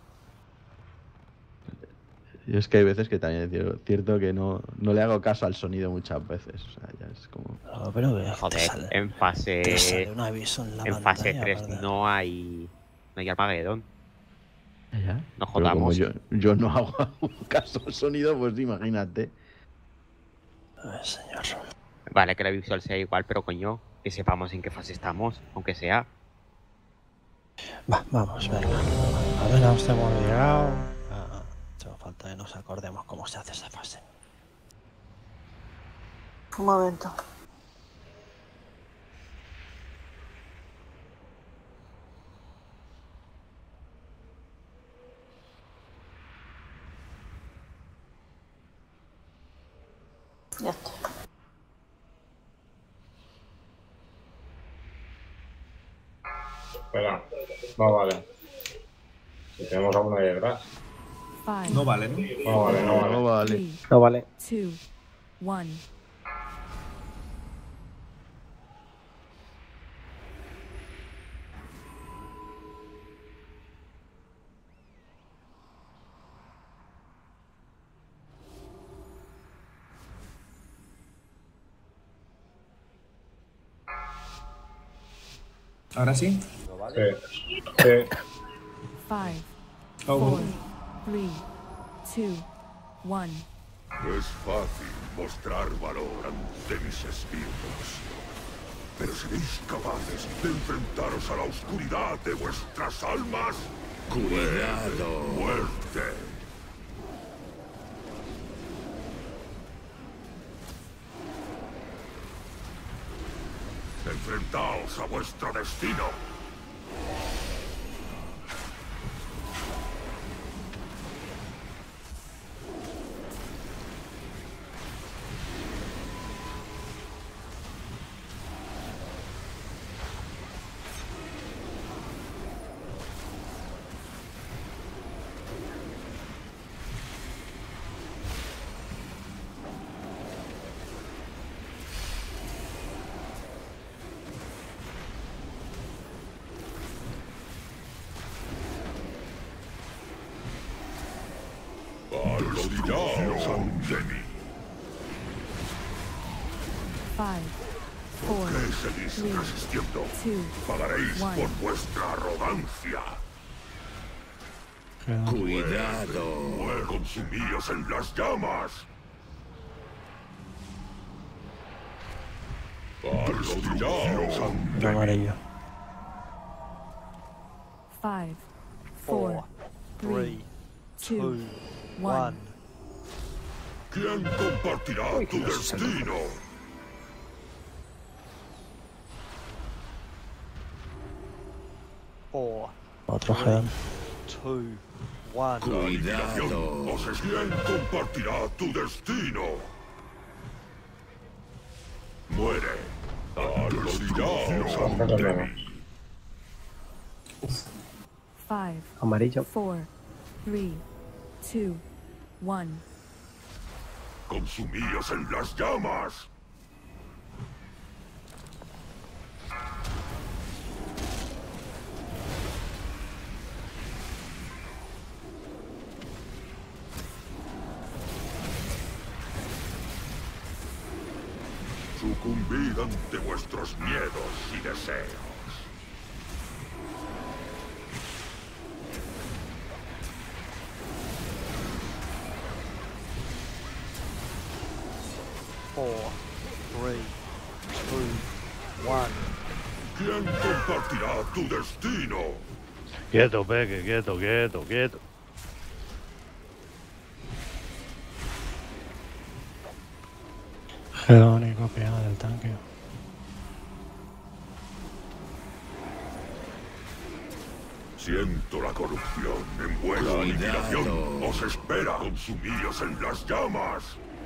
C: Y es que hay veces que también es cierto que no, no le hago caso al sonido muchas veces. O sea, ya es como.
K: No, pero que te
G: Joder,
K: sale,
G: en fase.
K: te sale un aviso en la
G: En fase
K: pantalla,
G: tres
K: ¿verdad?
G: no hay. No hay Armagedón.
C: Ya.
G: No
C: Pero como
G: jodamos.
C: yo, yo no hago caso al sonido, pues imagínate.
K: Ay, señor.
G: Vale, que la visual sea igual, pero coño, que sepamos en qué fase estamos, aunque sea.
K: Va, vamos, venga. Apenas hemos llegado. Ah, solo falta que nos acordemos cómo se hace esa fase.
J: Un momento. Ya está.
A: Espera. No vale. Si tenemos a uno ahí detrás.
P: Five,
F: No vale, ¿no?
A: No vale, no vale.
C: No vale.
P: three,
L: No vale.
P: two, one.
F: Ahora sí.
A: Sí. Sí.
P: Five,
F: Oh,
P: four,
F: bueno.
P: three, two, one.
M: No es fácil mostrar valor ante mis espíritus. Pero seréis capaces de enfrentaros a la oscuridad de vuestras almas.
Q: Cuidado.
M: Muerte. Enfrentaos a vuestro destino. Arrodillaos ante mí.
P: Five, four,
M: ¿Qué seguís
P: three,
M: resistiendo?
P: two,
M: Pagaréis
P: one.
M: por vuestra arrogancia.
Q: Cuidado.
M: Muere, consumíos en las llamas. Arrodillaos ante
K: No
M: mí.
K: amarillo.
P: five, four, three, two, one.
M: ¿Quién compartirá tu destino?
O: Four,
K: Otro
O: three,
K: geón.
O: two, one.
M: La aniquilación os es quien compartirá tu destino. Muere. Arrodillaos ante mí.
P: Five,
L: Amarillo.
P: four, three, two, one.
M: Consumíos en las llamas. Sucumbid ante vuestros miedos y deseos.
O: Four, three, two, one.
M: ¿Quién compartirá tu destino?
B: Quieto, Peque, quieto, quieto, quieto.
K: Quedó ni copia del tanque.
M: Siento la corrupción en vuestra aniquilación. Os espera. Consumíos en las llamas.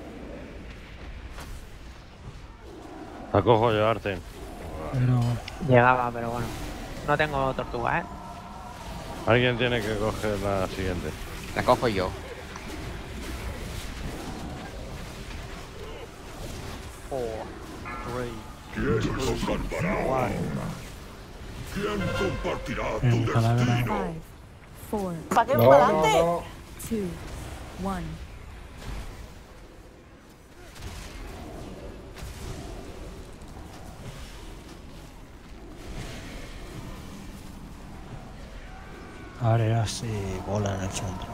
B: La cojo yo, Arten.
K: Pero...
D: Llegaba, pero bueno. No tengo tortuga, ¿eh?
B: Alguien tiene que coger la siguiente.
G: La cojo yo.
O: Four, three,
M: ¿Quién lo salvará ahora? ¿Quién compartirá tu
K: En calavera.
M: destino?
P: Five, four,
J: ¿Para qué
A: No,
J: para
A: no,
J: adelante?
A: no.
P: two, one.
K: Áreas y bola en el centro.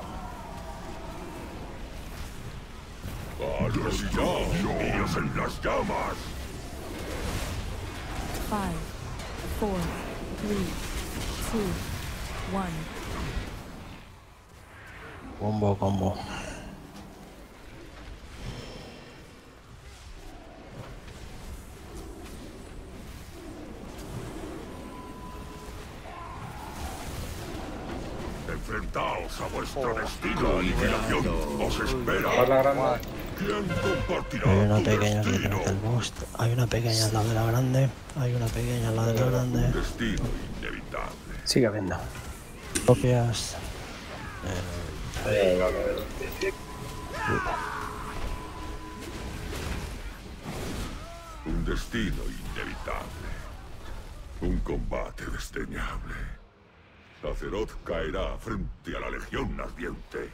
M: ¡Consumíos en las llamas!
P: Five, four, three, two, one.
K: Combo, combo.
M: Enfrentaos a vuestro destino. La aniquilación os espera.
A: ¿Cuál es la grande?
M: ¿Quién compartirá
K: Hay una
M: tu
K: pequeña que
M: destino?
K: tiene el boost. Hay una pequeña al lado de la grande. Hay una pequeña al lado de la grande.
M: Destino inevitable.
L: Sigue viendo.
K: Copias.
A: Eh, no, no, no.
M: Un destino inevitable. Un combate desdeñable. Azeroth caerá frente a la Legión Ardiente.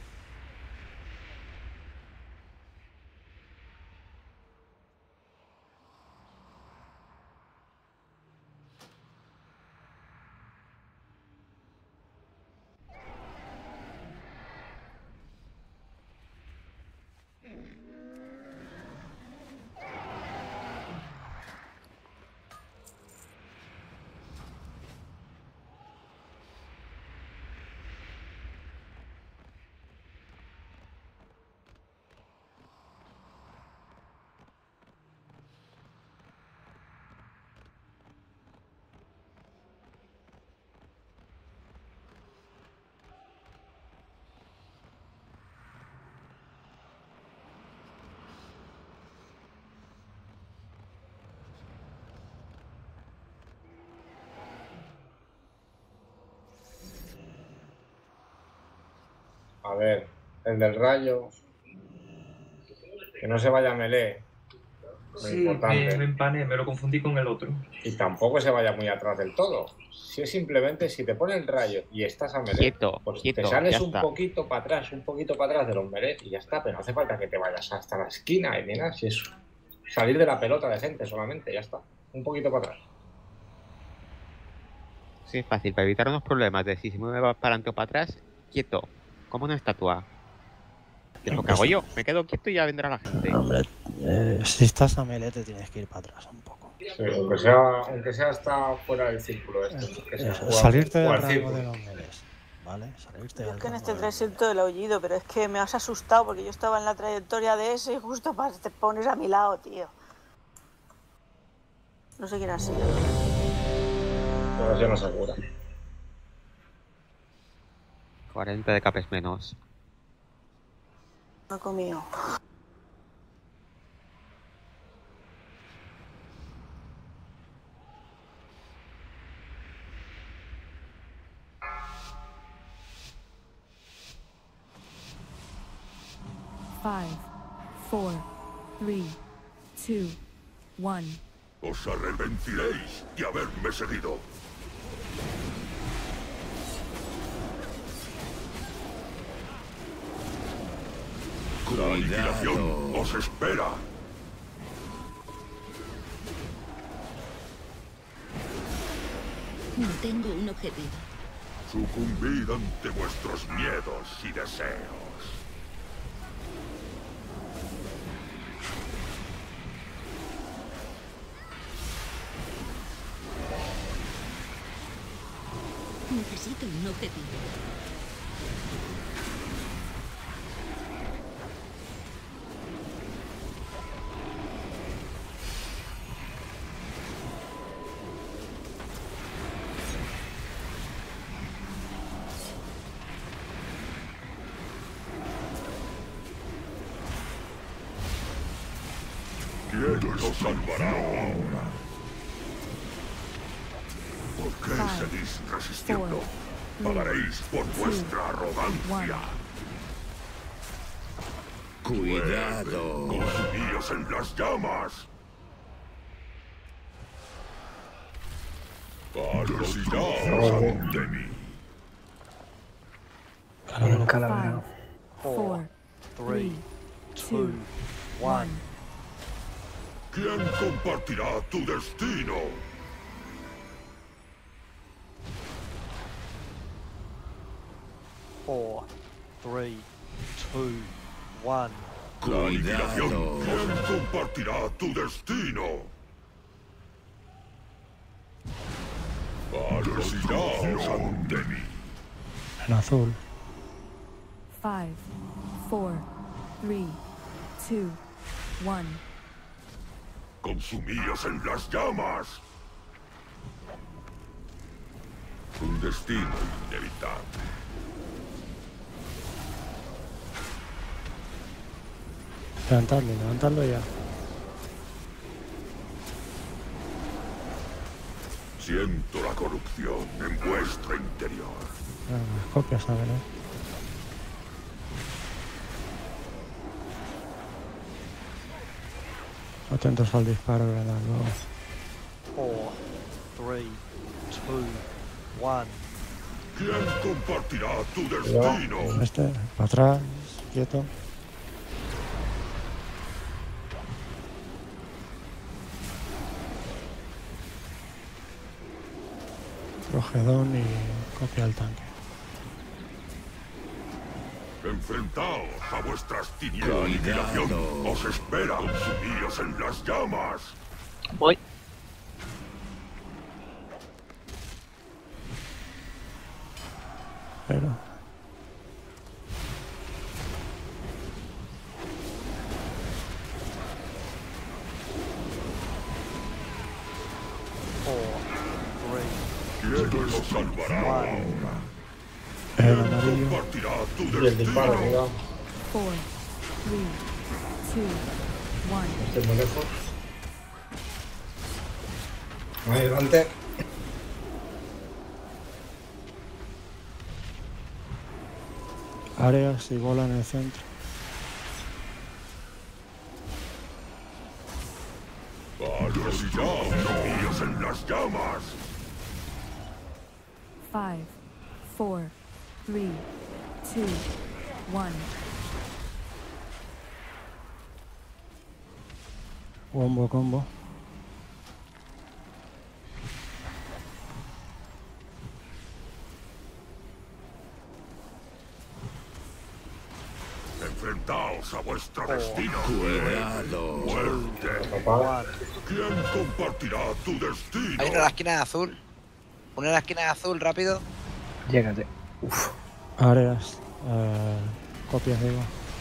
A: A ver, el del rayo. Que no se vaya a melee. Muy
N: Sí,
A: importante.
N: me, me empané, me lo confundí con el otro.
A: Y tampoco se vaya muy atrás del todo. Si es simplemente, si te pone el rayo y estás a melee,
G: Quieto,
A: pues
G: quieto,
A: te sales
G: ya
A: un
G: está.
A: poquito para atrás, un poquito para atrás de los melee y ya está. Pero no hace falta que te vayas hasta la esquina y ni nada. Si es salir de la pelota de gente solamente, ya está. Un poquito para atrás.
G: Sí, es fácil. Para evitar unos problemas de si se mueve para adelante o para atrás, quieto. Como una estatua. ¿Qué es lo que hago yo? Me quedo quieto y ya vendrá la gente.
K: Hombre, eh, si estás a melee te tienes que ir para atrás un poco.
A: Sí, aunque sea, aunque sea hasta fuera del círculo este. Que sea
K: Eso,
A: jugar-
K: salirte del
A: jugar
K: rango
A: círculo.
K: de los melees. ¿Vale? Salirte
J: Yo
K: del
J: es que en
K: rango
J: este
K: de
J: tres siento el aullido, pero es que me has asustado porque yo estaba en la trayectoria de ese y justo pa- te pones a mi lado, tío. No sé quién ha sido.
A: Pero yo no segura.
G: cuarenta de capes menos.
J: No he comido.
P: Five, four, three, two, one.
M: Os arrepentiréis de haberme seguido. La aniquilación os espera.
R: No tengo un objetivo.
M: Sucumbid ante vuestros miedos y deseos.
R: Necesito un objetivo.
M: ¿Quién nos salvará ahora? ¿Por qué seguís resistiendo? Pagaréis por vuestra arrogancia.
Q: Cuidado.
M: Consumíos en las llamas. Arrodillaos ante mí.
L: Bien, calavera.
P: Four, three, two, one.
M: ¿Quién compartirá tu destino?
K: Four, three, two, one.
M: La aniquilación. ¿Quién compartirá tu destino? Arrodillaos ante mí.
K: En azul.
P: Five, four, three, two, one.
M: Consumíos en las llamas. Un destino inevitable.
K: Levantadlo, levantadlo ya.
M: Siento la corrupción en vuestro interior.
K: Ah, las copias, a ver, ¿eh? Atentos al disparo, ¿verdad? Luego. Four, three, two, one.
M: ¿Quién compartirá tu destino?
K: Este, para atrás, quieto. Rogedón y copia al tanque.
M: Enfrentaos a vuestras tinieblas. La aniquilación os espera. Consumíos en las llamas.
D: Voy.
K: Pero...
M: ¿Quién nos salvará ahora?
K: El amarillo.
M: Compartirá tu
A: Y el disparo,
M: destino.
A: cuidado.
P: Four, three, two, one.
A: Estoy muy lejos. Ahí delante.
K: Áreas y bola en el centro.
M: Arrodillaos, consumíos en las llamas.
P: Five, four, three, two, one.
K: Combo, combo.
M: Enfrentaos a vuestro destino.
Q: Cuidado.
M: Muerte. ¿Quién compartirá tu destino?
E: Hay uno en la esquina de azul. Uno en la esquina de azul, rápido.
L: Llégate. Uf.
K: Áreas. Eh, copias, digo.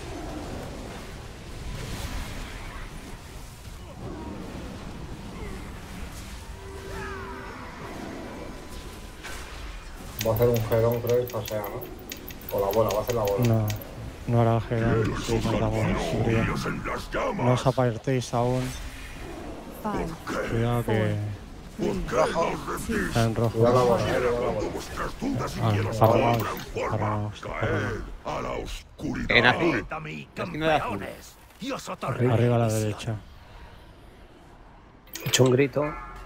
A: Va a hacer un gerón, creo, y pasea, ¿no? O la bola, va a hacer la bola.
K: No, no hará el gerón. Sí, mandamos frío. No os apartéis aún.
P: Five,
K: Cuidado que...
E: Rojo.
K: Está en rojo.
A: Cuidado la bola, eh, cuidado la bola.
M: Vuestras dudas y
K: Ah,
M: miedos
K: paramos,
M: cobran forma.
K: paramos,
M: Caed a la oscuridad.
G: En azul. Destino de azul.
K: Arriba, arriba a la derecha.
L: He hecho un grito.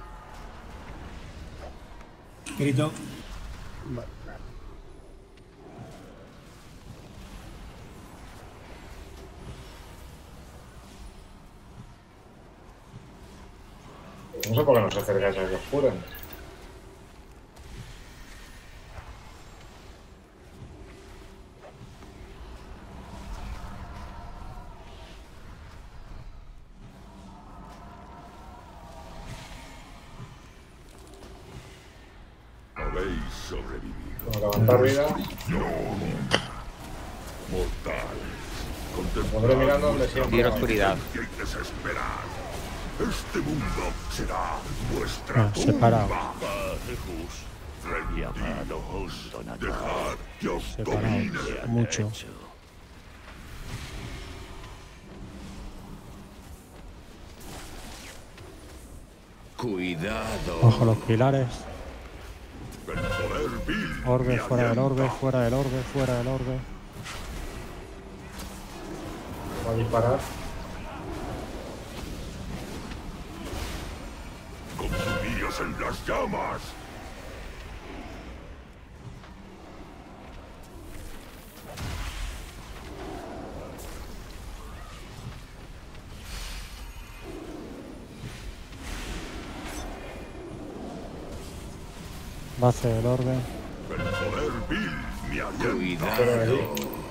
F: Grito.
A: No sé por qué no se acercáis a que os curen.
M: Habéis sobrevivido.
A: Como levantar vida.
M: Mortales.
A: Pondré mirando donde siempre.
G: Y en oscuridad.
M: Y desesperad. Este mundo será vuestra
K: Ah,
M: tumba.
K: separado.
M: Rendidos. Dejad que os
K: Separados.
M: domine.
K: Mucho.
Q: Cuidado.
O: Ojo los pilares.
M: El poder vil
O: Orbe,
M: me
O: fuera del orbe,
M: alienta.
O: fuera del orbe, fuera del orbe.
A: Voy a disparar.
M: Consumíos en las llamas.
O: Base del orbe.
M: El poder vil me alienta.
Q: Cuidado.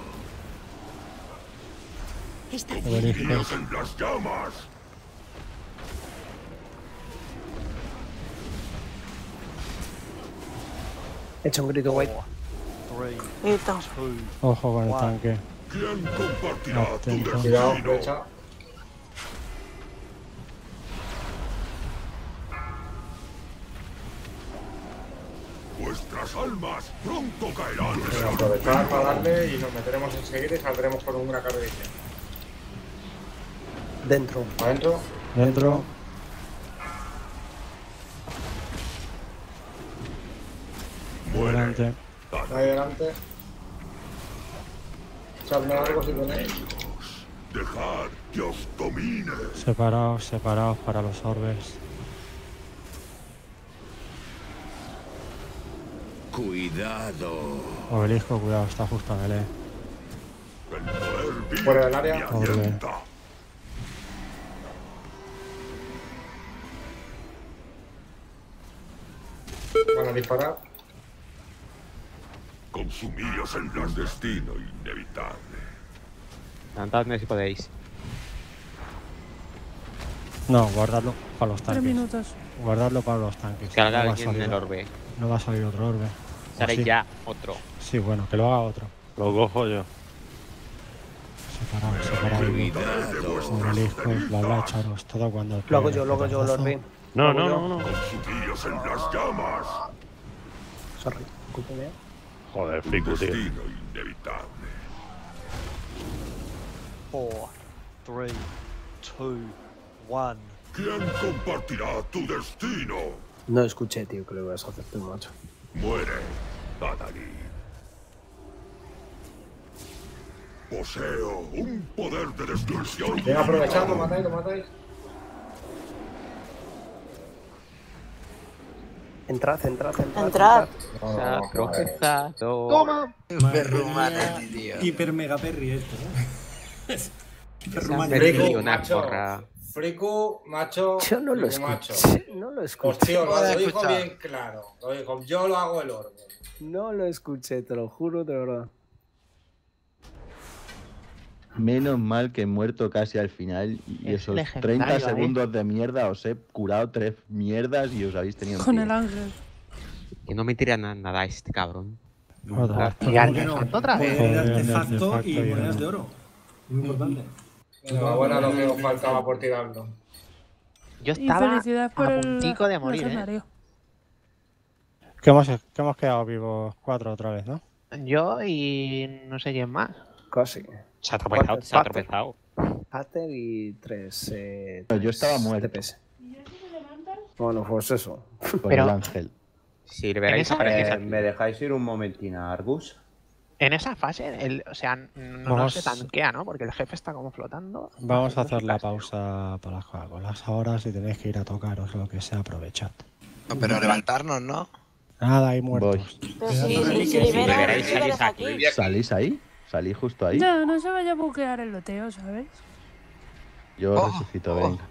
R: Está
M: Consumíos en las llamas.
L: Echa un grito, güey.
J: Grito.
O: Ojo con el tanque.
M: ¿Quién compartirá tu
O: Atento.
A: Cuidado,
M: destino?
A: flecha.
M: Vuestras almas pronto caerán.
A: Venga, aprovechar para darle y nos meteremos enseguida y saldremos con una carrerilla.
L: Dentro.
A: Adentro.
O: Dentro. Delante.
A: Ahí delante. Echadme algo si tenéis.
M: Dejad que os domine.
O: Separaos, separaos para los orbes.
Q: Cuidado.
O: Obelisco, cuidado, está justo a melee.
M: El poder vil
A: Fuera del área.
M: me alienta.
A: Van a disparar.
M: Consumíos en el destino inevitable.
G: Levantadme si podéis.
O: No, guardadlo para los
P: Tres
O: tanques.
P: minutos.
O: Guardadlo para los tanques.
G: Que haga
O: No va a
G: alguien en
O: salir-
G: el orbe.
O: No va a salir otro orbe.
G: Sale
O: ¿O sí?
G: ya otro.
O: Sí, bueno, que lo haga otro.
B: Lo cojo yo.
O: Separado, separado.
Q: Cuidado.
O: Obeliscos, bla bla, charos, todo cuando...
L: Lo hago yo, lo hago yo, el orbe.
B: No, no, no, no.
M: Consumíos en las llamas.
L: Sorry, discúlpeme.
B: Joder, Fiku, tío.
M: Destino inevitable.
K: Four, three, two, one.
M: ¿Quién compartirá tu destino?
L: No escuché, tío, que lo ibas a hacer tú, macho.
M: Muere, Adalid. Poseo un poder de destrucción.
A: Venga, aprovechad, lo matáis, lo matáis.
L: Entrad, entrad, entrad.
J: Entrad.
A: No,
G: Se ha
A: no, no,
G: tropezado.
E: ¡Toma! Perro
F: Madre
E: humano,
F: mía,
E: tío.
F: Hiper mega perry esto, ¿eh? Hiper
G: Se ha
F: humano.
G: perdido
A: Friku,
G: una
A: macho.
G: porra.
A: Friku, macho.
L: Yo no lo
A: Friku, macho.
L: escuché. No lo
A: Pues
L: escuché.
A: tío,
E: No
A: lo
E: lo he
A: dijo
E: escuchado.
A: bien claro. Lo dijo, yo lo hago el orbe.
L: No lo escuché, te lo juro de verdad.
C: Menos mal que he muerto casi al final y
D: Es
C: esos
D: legendario,
C: treinta
D: ¿eh?
C: segundos de mierda os he curado tres mierdas y os habéis tenido en
P: Con
C: pie.
P: el ángel.
G: Que no me tira na- nada este cabrón.
O: Otra.
D: Y artefacto otra vez.
F: Poder de
O: Joder,
F: artefacto
O: artefacto
F: y
O: y
F: monedas
O: no.
F: de oro. Muy importante.
A: Enhorabuena lo que os faltaba por tirarlo.
D: Yo
P: Y
D: estaba
P: felicidades por
D: a
P: el
D: puntico de morir, ¿eh?
P: legendario.
O: Que hemos, que hemos quedado vivos cuatro otra vez, ¿no?
D: Yo y no sé quién más.
L: Casi.
G: Se ha tropezado, se ha tropezado.
L: Pater y tres. Eh,
C: Yo estaba muerto.
L: T P S. Bueno, pues eso.
C: Por
D: Pero-
C: el ángel.
G: Si le
D: En
G: veréis
D: esa,
G: aparecer
D: en
S: Eh,
G: aquí.
S: ¿Me dejáis ir un momentín a Argus?
D: en esa fase, el, o sea, no, no
O: Vamos-
D: se tanquea, ¿no? Porque el jefe está como flotando.
O: Vamos a hacer la pausa para las Coca-Colas ahora. Si tenéis que ir a tocaros lo que sea, aprovechad.
E: No, pero levantarnos, ¿no?
O: Nada, hay muertos.
J: Pero si, si,
G: Si
J: si liberas
G: liberáis,
J: líderes
G: salís
J: aquí.
G: aquí.
C: ¿Salís ahí? ¿Salí justo ahí?
P: Ya, no se vaya a buquear el loteo, ¿sabes?
C: Yo
E: Oh,
C: resucito,
E: oh.
C: venga.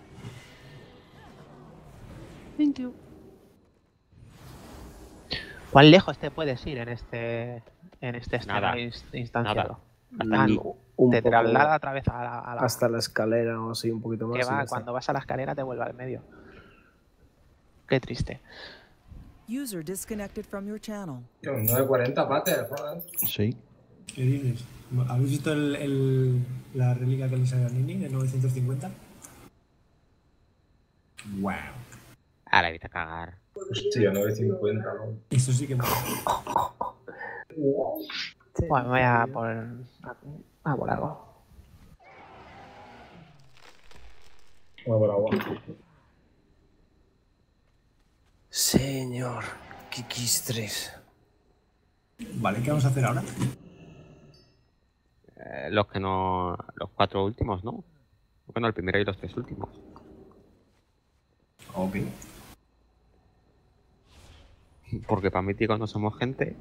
P: Thank you.
D: ¿Cuán lejos te puedes ir en este en este
G: Nada.
D: escenario inst- instanciado?
G: Hasta
D: Ah,
G: aquí.
L: Un
D: te
L: poco
D: traslada otra vez a la, a la-
L: hasta la escalera o así, un poquito más.
D: que
L: y ya
D: va,
L: está.
D: cuando vas a la escalera te vuelve al medio. Qué triste.
T: User disconnected from your channel.
A: nueve cuarenta, Pater, joder.
C: Sí.
F: ¿Qué dices? ¿Habéis visto el, el, la reliquia que le sale a Nini de novecientos cincuenta? ¡Wow!
G: Ahora vete a cagar.
A: Hostia, novecientos cincuenta, ¿no?
F: Eso sí que me...
D: Bueno, me voy a por, a, a por algo.
A: Vamos por agua.
L: Señor, Kikistres.
F: Vale, ¿qué vamos a hacer ahora?
G: Eh, los que no... Los cuatro últimos, ¿no? Bueno, el primero y los tres últimos.
F: Ok.
G: Porque para mí, tío, no somos gente.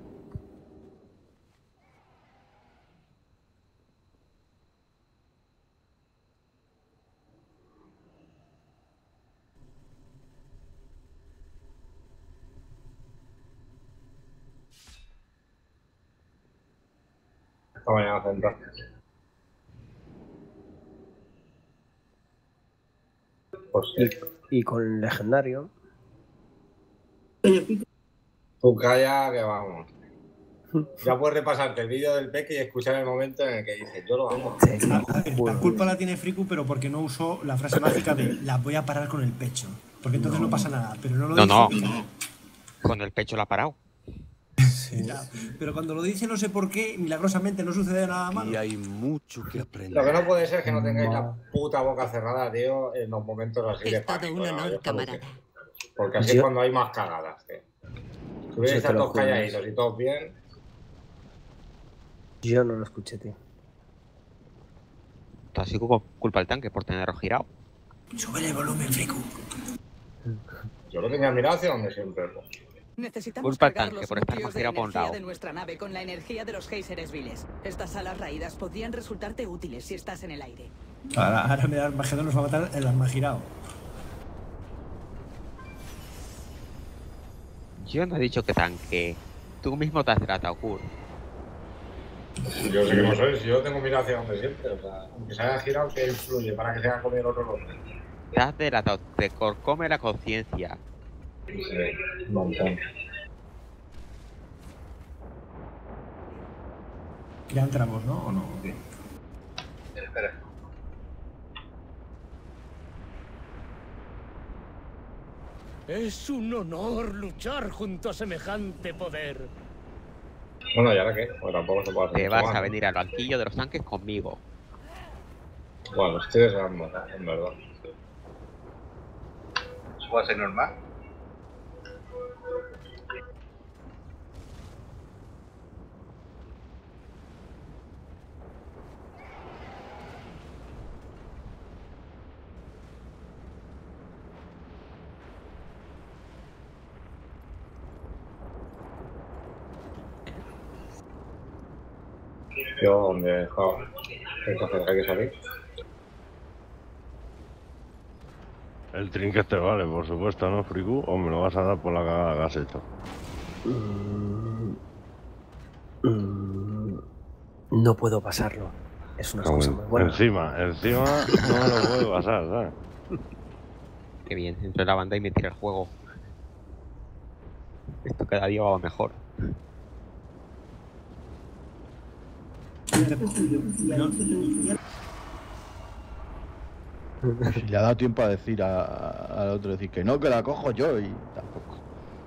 A: Esta mañana central. Pues sí.
L: Y, y con legendario.
A: Tú calla que vamos. Ya puedes repasarte el vídeo del Peque y escuchar el momento en el que dices, yo lo amo.
F: La culpa la tiene Friku, pero porque no usó la frase mágica de la voy a parar con el pecho. Porque entonces no, no pasa nada, pero no lo
G: no,
F: dice.
G: No, con el pecho la ha parado.
F: Sí. Ya, pero cuando lo dice no sé por qué, milagrosamente no sucede nada malo.
Q: Y hay mucho que aprender.
A: Lo que no puede ser es que no tengáis la puta boca cerrada, tío, en los momentos así de
R: Es todo
A: pánico.
R: un
A: ¿no?
R: honor, camarada.
A: Porque así
L: Yo-
A: es cuando hay más cagadas, tío. Si hubierais
L: Yo te lo
A: estado
L: juro.
A: calladitos y todos bien,
L: Yo no lo escuché, tío.
G: Esto ha sido culpa del tanque por tenerlo girado.
F: Sube el volumen, Friku.
A: yo lo tenía mirado hacia donde siempre. ¿no?
U: Necesitamos
G: Culpa al
U: cargar
G: tanque
U: los
G: por estar
U: núcleos
G: más
U: de
G: girado por un
U: energía
G: lado.
U: de nuestra nave con la energía de los géiseres viles. Estas alas raídas podrían resultarte útiles si estás en el aire.
F: Ahora, ahora me da Armagedón, nos va a matar el Armagirao.
G: Yo no he dicho que tanque. Tú mismo te has tratado, Kurt.
A: Yo sé que no soy, si yo tengo mirado hacia donde siempre, o sea, aunque se haya girado, que influye para que se haya comido el otro lote.
G: Te has delatado, te corcome la conciencia.
A: Sí, un montón.
F: Ya entramos, ¿no? ¿O no? ¿O qué?
A: Espera.
V: Es un honor luchar junto a semejante poder.
A: Bueno, ¿y ahora qué? Pues tampoco se puede hacer
G: Te
A: mucho
G: vas
A: más,
G: a
A: ¿no?
G: venir al banquillo de los tanques conmigo.
A: Bueno, estoy deseando, en verdad.
W: ¿Eso puede ser normal?
A: Yo, donde he dejado. Hay que hacer, hay que salir.
B: El trinket te vale, por supuesto, ¿no, Friku? O me lo vas a dar por la cagada que has hecho.
L: Mm, mm, no puedo pasarlo. Es una
B: Como
L: cosa
B: en-
L: muy buena.
B: Encima, encima no me lo puedo pasar, ¿sabes?
G: Qué bien, entro en la banda y me tira el juego. Esto cada día va mejor.
C: Si le ha dado tiempo a decir a- a- al otro, decir que no, que la cojo yo y tampoco.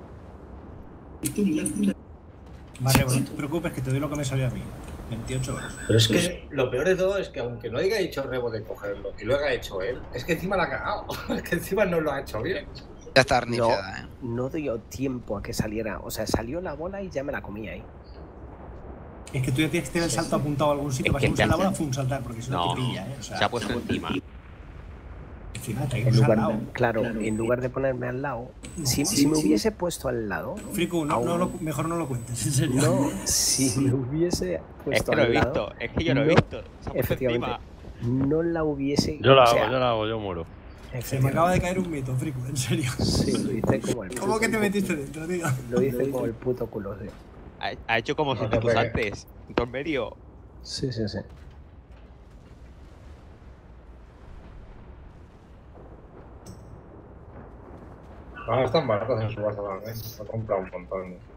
F: Vale, no te preocupes que te doy lo que me salió a mí. veintiocho horas.
A: Pero es que lo peor de todo es que aunque no haya dicho Rebo de cogerlo y lo haya hecho él, es que encima la ha cagado. Es que encima no lo ha hecho bien.
E: Ya está
L: No,
E: arnifiada, eh.
L: no dio tiempo a que saliera. O sea, salió la bola y ya me la comí ahí.
F: Es que tú ya tienes que tener el salto apuntado a algún sitio
G: Es
F: para
G: que
F: que usar
G: ya
F: la bola,
G: se-
F: fue un saltar, porque si no,
G: No,
F: te pilla, ¿eh? O sea,
G: se ha puesto encima.
F: Encima te hay que
L: En
F: usar
L: lugar,
F: al lado.
L: claro, en lugar de ponerme al lado, si, si me hubiese puesto al lado.
F: Friku, no,
L: aún-
F: no lo- mejor no lo cuentes, en serio.
L: No, si me hubiese
G: Es
L: puesto
G: que lo he
L: al lado,
G: visto, es que yo lo he
L: no-
G: visto. Se ha puesto
L: efectivamente,
G: encima.
L: no la hubiese.
B: Yo la
L: o
B: hago,
L: sea,
B: yo la hago, yo muero.
F: Se me acaba de caer un mito, Friku, en serio.
L: Sí, lo hice como el
F: ¿Cómo
L: puto
F: que te
L: culo.
F: metiste dentro, tío?
L: Lo hice como el puto culo, sí.
G: Ha, ha hecho como
A: No,
G: siete
A: no puede.
G: antes. Don medio.
L: Sí, sí, sí.
A: Ahora están baratos en subasta también. Lo he comprado un montón. ¿no?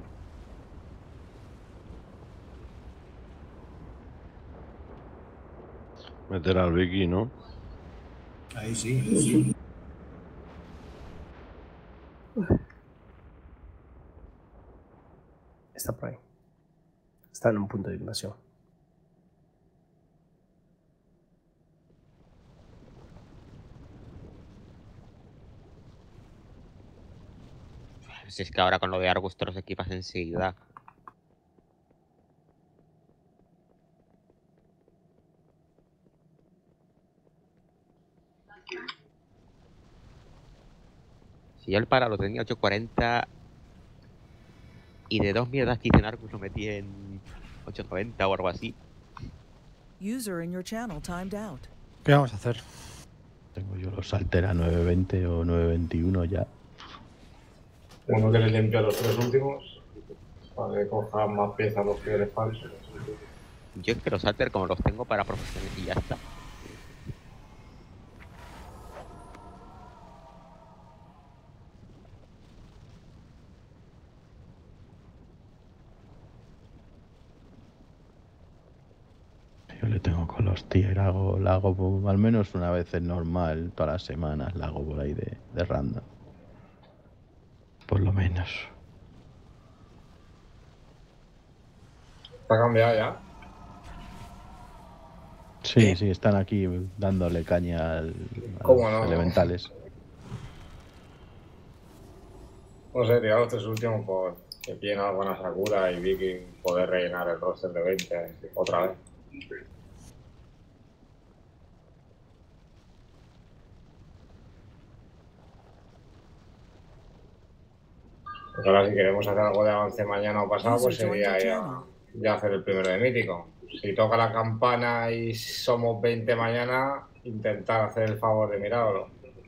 B: Meter al Vicky, ¿no?
F: Ahí sí, ahí sí.
L: Está por ahí. Está en un punto de invasión.
G: Pues es que ahora con lo de Argus te los equipas enseguida. Si yo el para lo tenía ocho cuarenta y de dos mierdas que hice en Argus lo metí en ocho noventa o algo así.
T: User in your channel timed out.
O: ¿Qué vamos a hacer?
C: Tengo yo los Alter a nueve veinte o nueve veintiuno ya.
A: Uno que le limpia los tres últimos para que cojan más piezas los que les faltan.
G: Yo es que los Alter como los tengo para profesionales y ya está.
C: Yo le tengo con los tier, hago, la hago por- al menos una vez es normal, todas las semanas la hago por ahí de, de random. Por lo menos.
A: ¿Está cambiado ya?
C: Sí, sí, están aquí dándole caña al, a
A: ¿Cómo
C: los
A: no?
C: elementales.
A: No sé, tío, los tres últimos por que tienen alguna Sakura y Viking poder rellenar el roster de veinte otra vez. Pues ahora si queremos hacer algo de avance mañana o pasado, pues sería ya, ya hacer el primero de mítico. Si toca la campana y somos veinte mañana, intentar hacer el favor de mirarlo.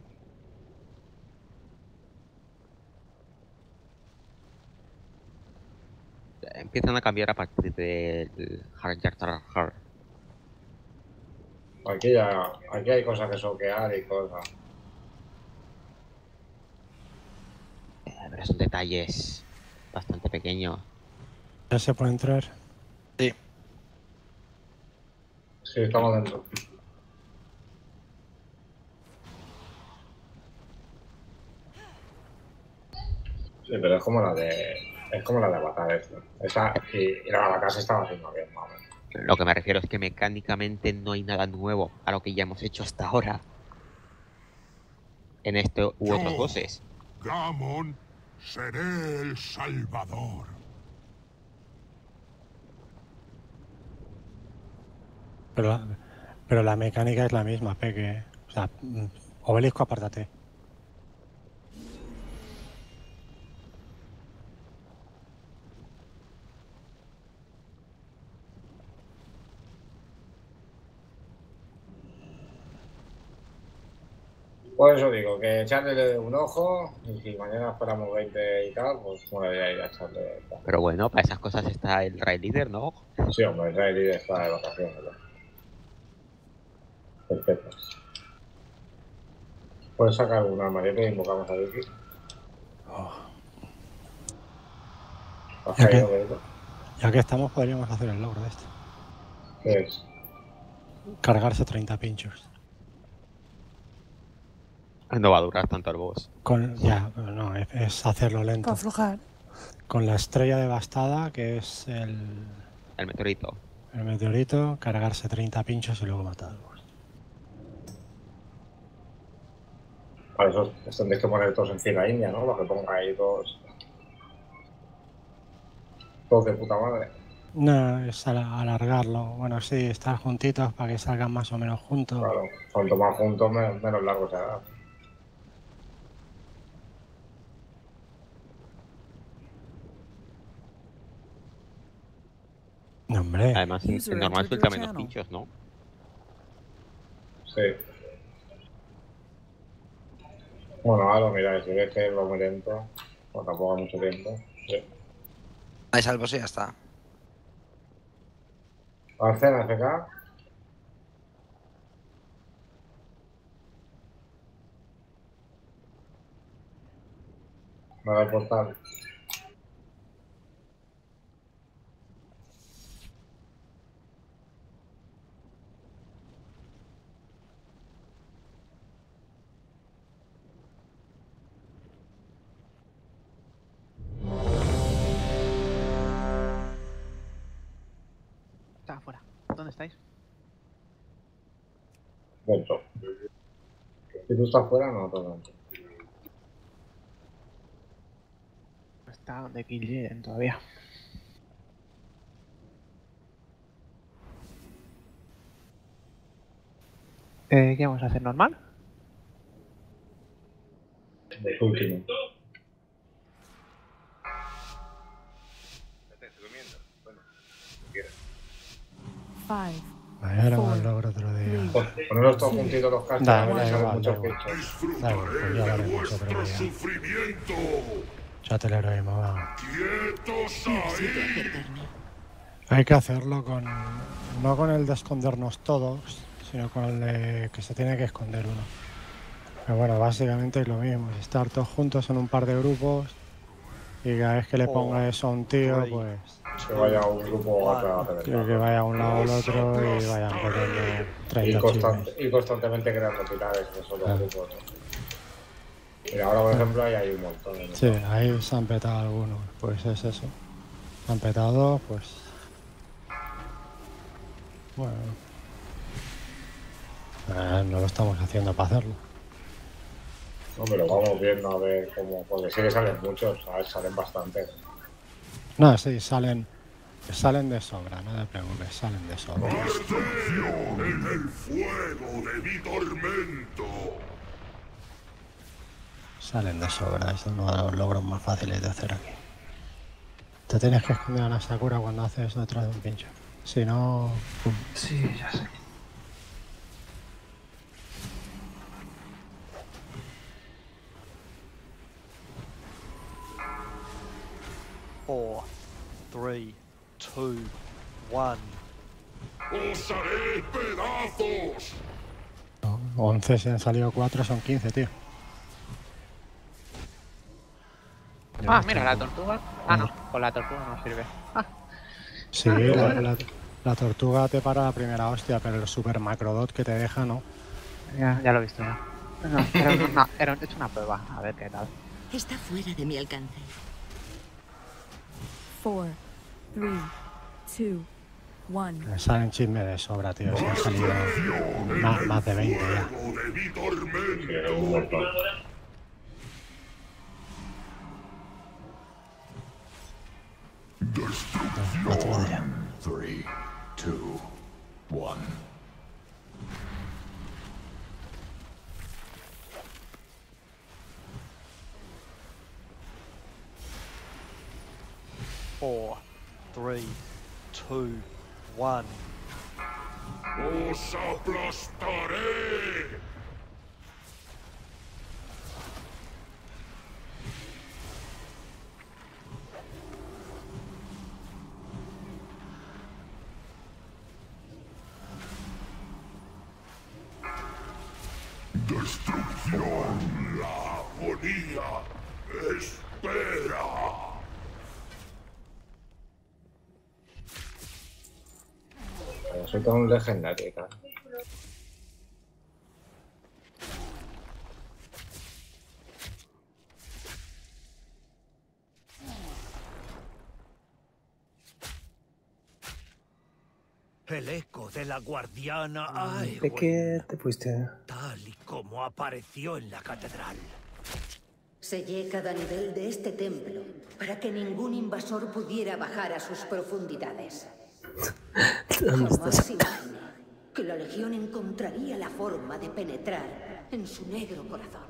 G: Empiezan a cambiar a partir del Hard Jar Hard.
A: Aquí ya, aquí hay cosas que soquear y cosas.
G: Pero son detalles bastante pequeños.
O: ¿Ya se puede entrar?
E: Sí.
A: Sí, estamos dentro. Sí, pero es como la de... Es como la de Avatar esto. Esa, y, y la de la casa estaba haciendo bien, más o menos.
G: Lo que me refiero es que mecánicamente no hay nada nuevo a lo que ya hemos hecho hasta ahora. En este u otros
M: Yo,
G: bosses.
M: Gammon, seré el salvador.
O: Pero la, pero la mecánica es la misma, Peque. O sea, mm, Obelisco, apártate.
A: Por eso digo, que echarle un ojo y si mañana esperamos veinte y tal, pues bueno, ya ir a echarle...
G: Pero bueno, para esas cosas está el Raid Leader, ¿no?
A: Sí, hombre, el Raid Leader está de vacaciones. ¿no? Perfecto. Puedes sacar un armario que invocamos a Vicky.
O: Oh.
A: ¿Has
O: Ya
A: caído,
O: que,
A: Benito?
O: ya que estamos, podríamos hacer el logro de esto.
A: ¿Qué es?
O: Cargarse treinta pinchos.
G: No va a durar tanto el boss.
O: Con, ya, no, es, es hacerlo lento.
P: Para aflojar.
O: Con la estrella devastada, que es el,
G: El meteorito.
O: el meteorito, cargarse treinta pinchos y luego matarlos.
A: Para eso os tendréis que poner todos en fila india, ¿no? Para que ponga ahí todos... Todos de puta madre.
O: No, es al- alargarlo. Bueno, sí, estar juntitos para que salgan más o menos juntos.
A: Claro, cuanto más juntos, menos, menos largo será.
O: No, hombre.
G: Además, en, en normal suelta menos pinchos, ¿no?
A: Sí. Bueno, ahora lo miráis, si ves que va muy lento, o tampoco mucho tiempo. Sí.
E: Ahí salvo, sí, ya está.
A: Arcena, F K. Me da el portal.
D: Está afuera. ¿Dónde estáis?
A: Dentro. Si tú estás fuera, no, todo dentro.
D: Está de Kil'jaeden todavía. Eh, ¿Qué vamos a hacer? ¿Normal?
A: De último.
P: Five.
O: Vaya, era más logro otro día.
A: Ponerlos todos juntitos los cascos,
O: Da,
A: a ver
O: da
A: si salen
O: igual, da
A: muchos
O: igual.
A: bichos.
O: Da igual, pues ya lo haremos otro día.
M: Sufrimiento.
O: Échate el heroísmo, va.
M: ¡Quietos
R: Necesito
M: ahí!
R: acercarme.
O: Hay que hacerlo con... no con el de escondernos todos, sino con el de que se tiene que esconder uno. Pero bueno, básicamente es lo mismo. es Estar todos juntos en un par de grupos y cada vez que le ponga eso a un tío, pues...
A: Que vaya a un grupo o a otra.
O: Que, que vaya a un lado o al otro y vayan poniendo
A: Y,
O: treinta
A: constant-
O: chismes.
A: y constantemente creando pilares en esos dos
O: Claro.
A: grupos. Mira, ahora por ejemplo ahí hay un montón. ¿no?
O: Sí, ahí se han petado algunos, pues es eso. Se han petado, pues... Bueno... Eh, no lo estamos haciendo para hacerlo.
A: No, pero vamos viendo a ver cómo. Porque sí que salen muchos, ¿sabes? Salen bastantes.
O: No, sí, salen... Salen de sobra, no te preocupes, salen de sobra.
M: ¡Destrucción en el fuego de mi tormento!
O: Salen de sobra, es uno de los logros más fáciles de hacer aquí. Te tienes que esconder a la Sakura cuando haces eso detrás de un pincho. Si no... pum.
N: Sí, ya sé.
H: Four, three, two, one.
M: ¡Os haré pedazos!
O: once, si han salido cuatro, son quince, tío.
D: Ah, mira, la tortuga. Ah, no, con la tortuga no sirve. Ah,
O: Sí, la, la- la tortuga te para la primera hostia, pero el super macrodot que te deja, no.
D: ya, ya lo he visto ya. No, era, una, era hecho una prueba, a ver qué tal.
R: Está fuera de mi alcance.
P: Four, three, two, one.
O: Me salen chismes de sobra, tío. Se han salido más, más de veinte ya.
M: ¡Fuego de mi tormento!
O: Otro día.
M: Three, two, one.
H: Four, three, two, one.
M: ¡Os aplastaré! ¡Destrucción! ¡La agonía! ¡Espera!
A: Pero soy todo un legendario y tal.
V: El eco de la guardiana
L: ¿De
V: Aegwyn,
L: qué te fuiste?
V: tal y como apareció en la catedral.
I: Sellé cada nivel de este templo para que ningún invasor pudiera bajar a sus profundidades.
L: ¿Dónde
I: Jamás
L: estás?
I: imaginé que la Legión encontraría la forma de penetrar en su negro corazón.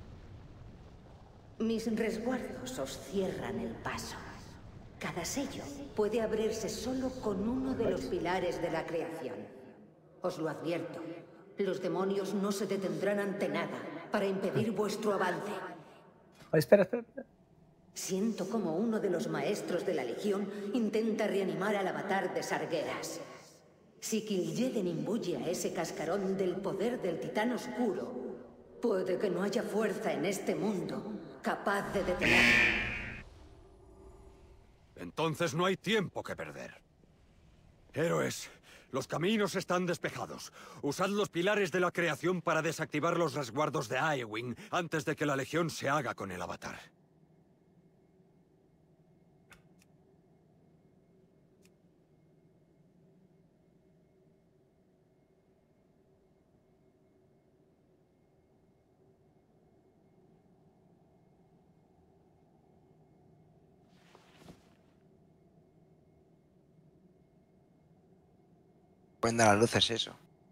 I: Mis resguardos os cierran el paso. Cada sello puede abrirse solo con uno de los pilares de la creación. Os lo advierto, los demonios no se detendrán ante nada para impedir vuestro avance.
L: Oh, espera, espera, espera.
I: Siento como uno de los maestros de la Legión intenta reanimar al avatar de Sargeras. Si Kil'jaeden imbuye a ese cascarón del poder del titán oscuro, puede que no haya fuerza en este mundo capaz de detenerlo.
V: Entonces no hay tiempo que perder. Héroes, los caminos están despejados. Usad los pilares de la creación para desactivar los resguardos de Aegwyn antes de que la Legión se haga con el avatar.
E: Prenda las luces, eso.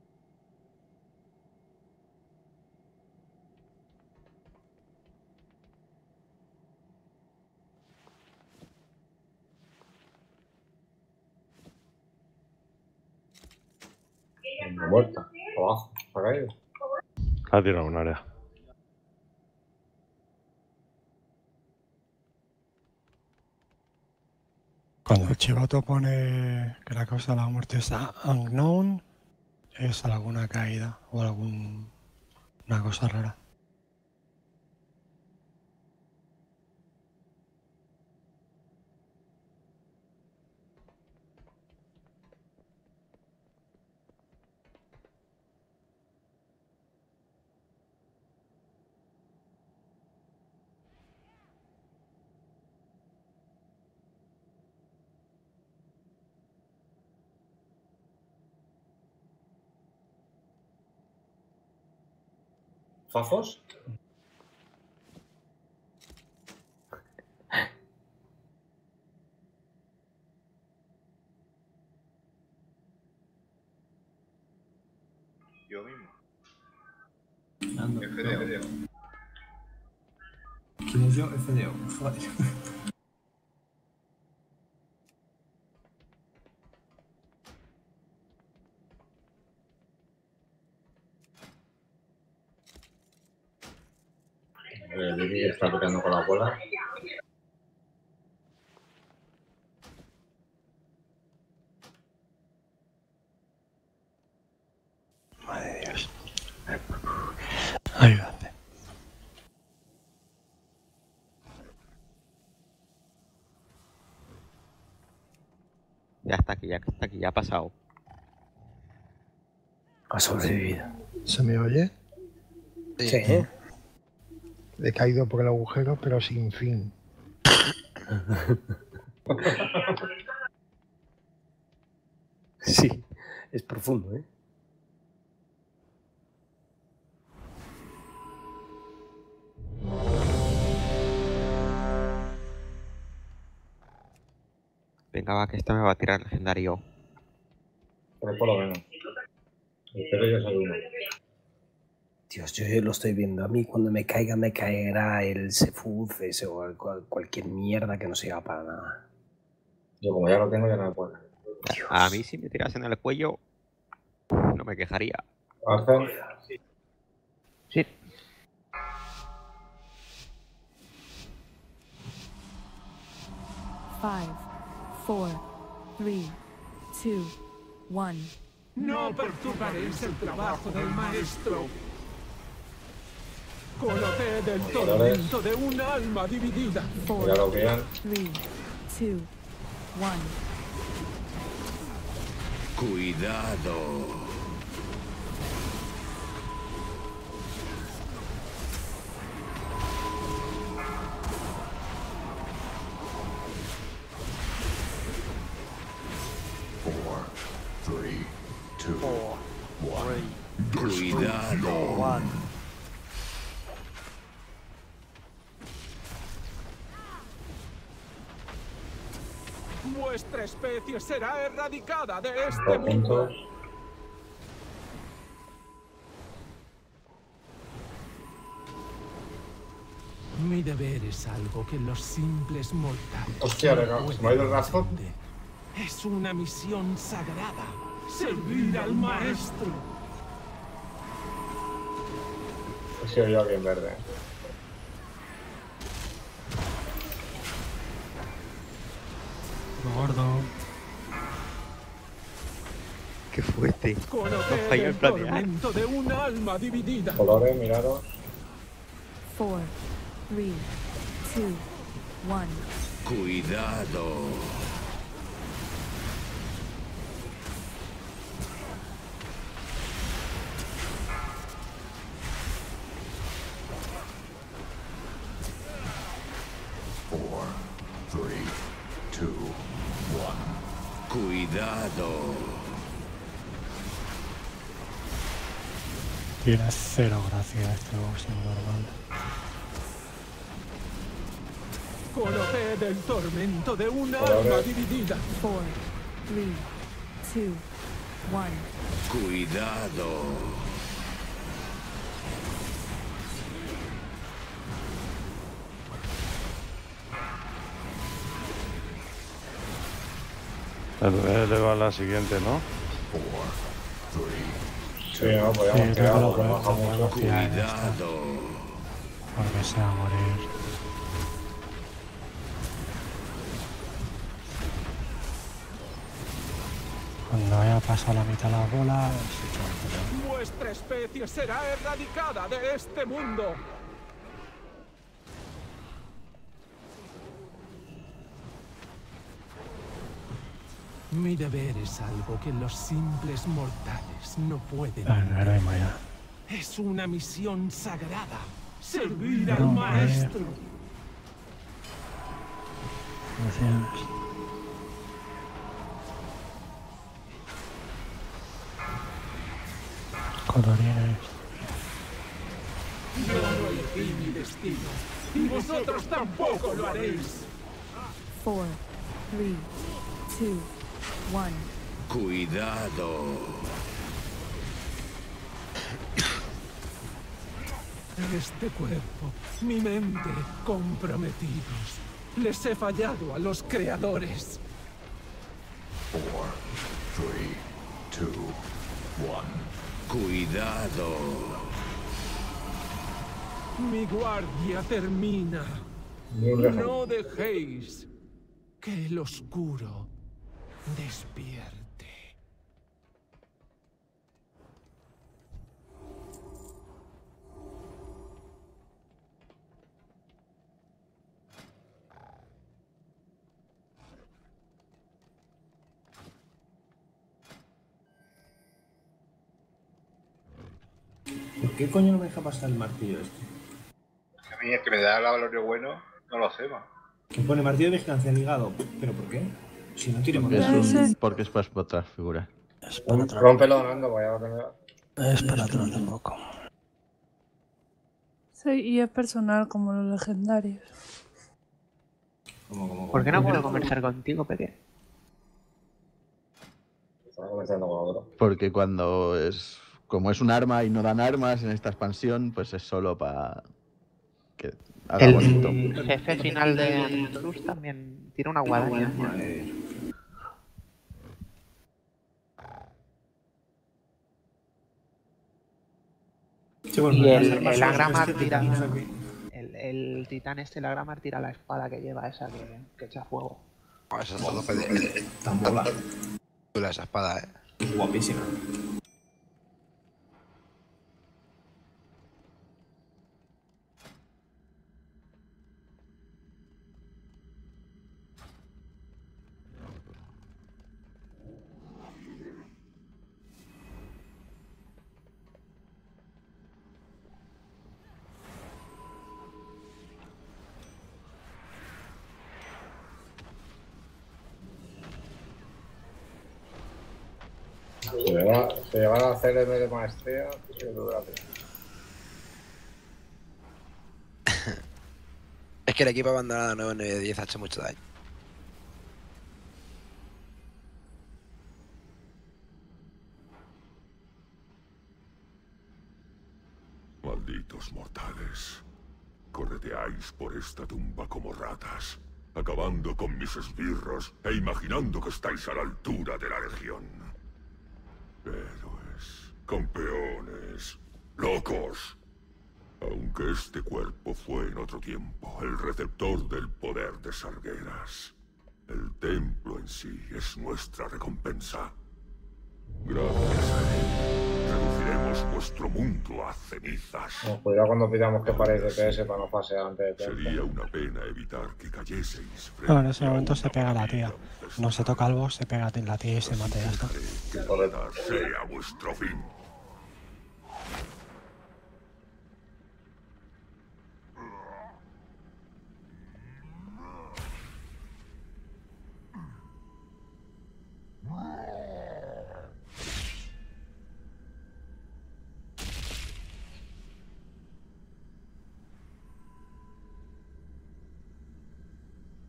A: Muerta, abajo, se ha caído.
B: Ha tirado un área.
O: Cuando el chivato pone que la causa de la muerte es unknown, es alguna caída o alguna cosa rara.
A: ¿Fafos?
K: Yo mismo.
F: Ando,
K: F D O.
F: ¿Quién es yo? F D O. Joder.
A: El Vicky está peleando con la bola.
O: Madre de Dios. Ayúdate.
G: Ya está aquí, ya está aquí, ya ha pasado.
L: Ha sobrevivido.
S: ¿Se me oye?
L: Sí. Sí.
S: He caído por el agujero, pero sin fin.
L: Sí, es profundo, ¿eh?
G: Venga, va, que esta me va a tirar legendario.
A: Pero por lo menos. Espero yo ser uno.
L: Dios, yo, yo lo estoy viendo. A mí cuando me caiga me caerá el Sefuz ese o cual, cualquier mierda que no sirva para nada.
A: Yo como ya lo tengo ya no me puedo.
G: Dios. A mí si me tiras en el cuello no me quejaría.
A: ¿Arthur?
D: Sí.
P: Five, four, three, two, one.
W: No perturbaréis el trabajo del maestro. Conoced del tormento de un alma dividida.
P: Four, three, two, one.
Q: Cuidado.
M: Four, three, two,
H: Four,
M: one.
H: three,
Q: Cuidado.
H: one.
W: Vuestra especie será erradicada de este mundo. Mi deber es algo que los simples mortales.
A: Hostia,
W: no
A: venga,
W: pueden
A: ¿se me ha ido el brazo?
W: entender. Es una misión sagrada. Servir al maestro.
A: He sido yo bien verde.
O: Gordo.
G: Qué fuerte. No
W: Conoced
G: falló el
W: el
G: planear.
W: tormento de un alma dividida.
A: Colores, miraros.
P: Four, three, two, one.
Q: Cuidado.
M: Four, three, two, one.
Q: Cuidado.
O: Tiene cero gracia este boxing normal.
W: Conoced el tormento de un
A: Colores.
W: alma dividida.
P: Four, three, two,
T: one.
Q: Cuidado.
B: Le va a la siguiente, ¿no?
A: Sí, no, podíamos
O: Sí,
A: tirar,
O: creo que
A: porque
O: lo
A: baja
O: podemos
A: mucho.
O: girar en esta.
Q: Cuidado.
O: Porque se va a morir. Cuando haya pasado la mitad de las bolas,
W: Vuestra especie será erradicada de este mundo. Mi deber es algo que los simples mortales no pueden.
O: ah, no hay más ya.
W: Es una misión sagrada. Servir al
O: No,
W: maestro.
O: Gracias. Colorines.
W: Yo no elegí mi destino. Y vosotros tampoco lo haréis.
T: Four, three, two, one.
Q: Cuidado.
W: Este cuerpo, mi mente, comprometidos. Les he fallado a los creadores.
Q: Four, three, two, one. Cuidado.
W: Mi guardia termina.
A: No dejo.
W: No dejéis que el oscuro despierte.
F: ¿Por qué coño no me deja pasar el martillo este?
J: A mí es que me da el valorio bueno, no lo hacemos.
F: Que pone martillo de vigilancia ligado. ¿Pero por qué? Si no tiremos
C: Porque
F: nada.
C: es, un, porque es para otras figuras.
O: Es para atrás.
A: Rómpelo, Nando, voy a tener.
O: Es para atrás un poco.
P: Sí, y es personal como los legendarios.
F: ¿Cómo, cómo,
D: ¿Por qué no
F: cómo?
D: puedo conversar contigo, Peque?
A: Estaba conversando con otro.
C: Porque cuando es. Como es un arma y no dan armas en esta expansión, pues es solo para que haga bonito.
D: El jefe final de Antlus también tira una guadaña.
F: Sí, bueno,
D: Y
F: me
D: el,
F: pasa
D: el
F: más
D: Agramar
F: este,
D: tira.
F: no sé qué.
D: El, el titán este, el Agramar, tira la espada que lleva, esa que, que echa fuego.
E: Oh, esa está tope de...
F: Tan bola.
E: Chula esa espada, eh.
F: Guapísima.
A: Si llegara si llegara a C L M de maestría, yo creo que la tengo.
E: Es que el equipo abandonado nueve nueve diez ha hecho mucho daño.
M: Malditos mortales. Correteáis por esta tumba como ratas, acabando con mis esbirros e imaginando que estáis a la altura de la legión. Héroes, campeones, locos. Aunque este cuerpo fue en otro tiempo el receptor del poder de Sargeras, el templo en sí es nuestra recompensa. Gracias a él, reduciremos vuestro mundo a cenizas.
A: No, cuidado cuando pidamos que paréis de P S para no pasear antes de tiempo.
M: Sería una pena evitar que cayeseis frente
O: No, en ese
M: a
O: momento
M: una
O: se pega la tía.
M: maravilla
O: No se toca al boss, se pega la tía y se mata y ya está.
M: que matar sea vuestro fin.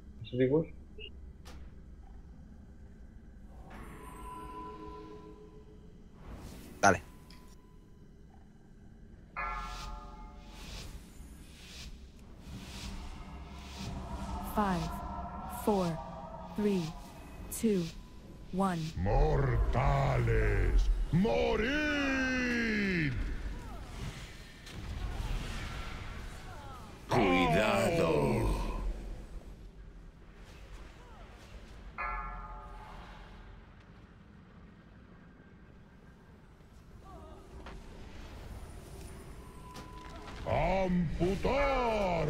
A: ¿Siricus?
T: one.
M: Mortales, morid.
Q: Cuidado.
M: Amputar.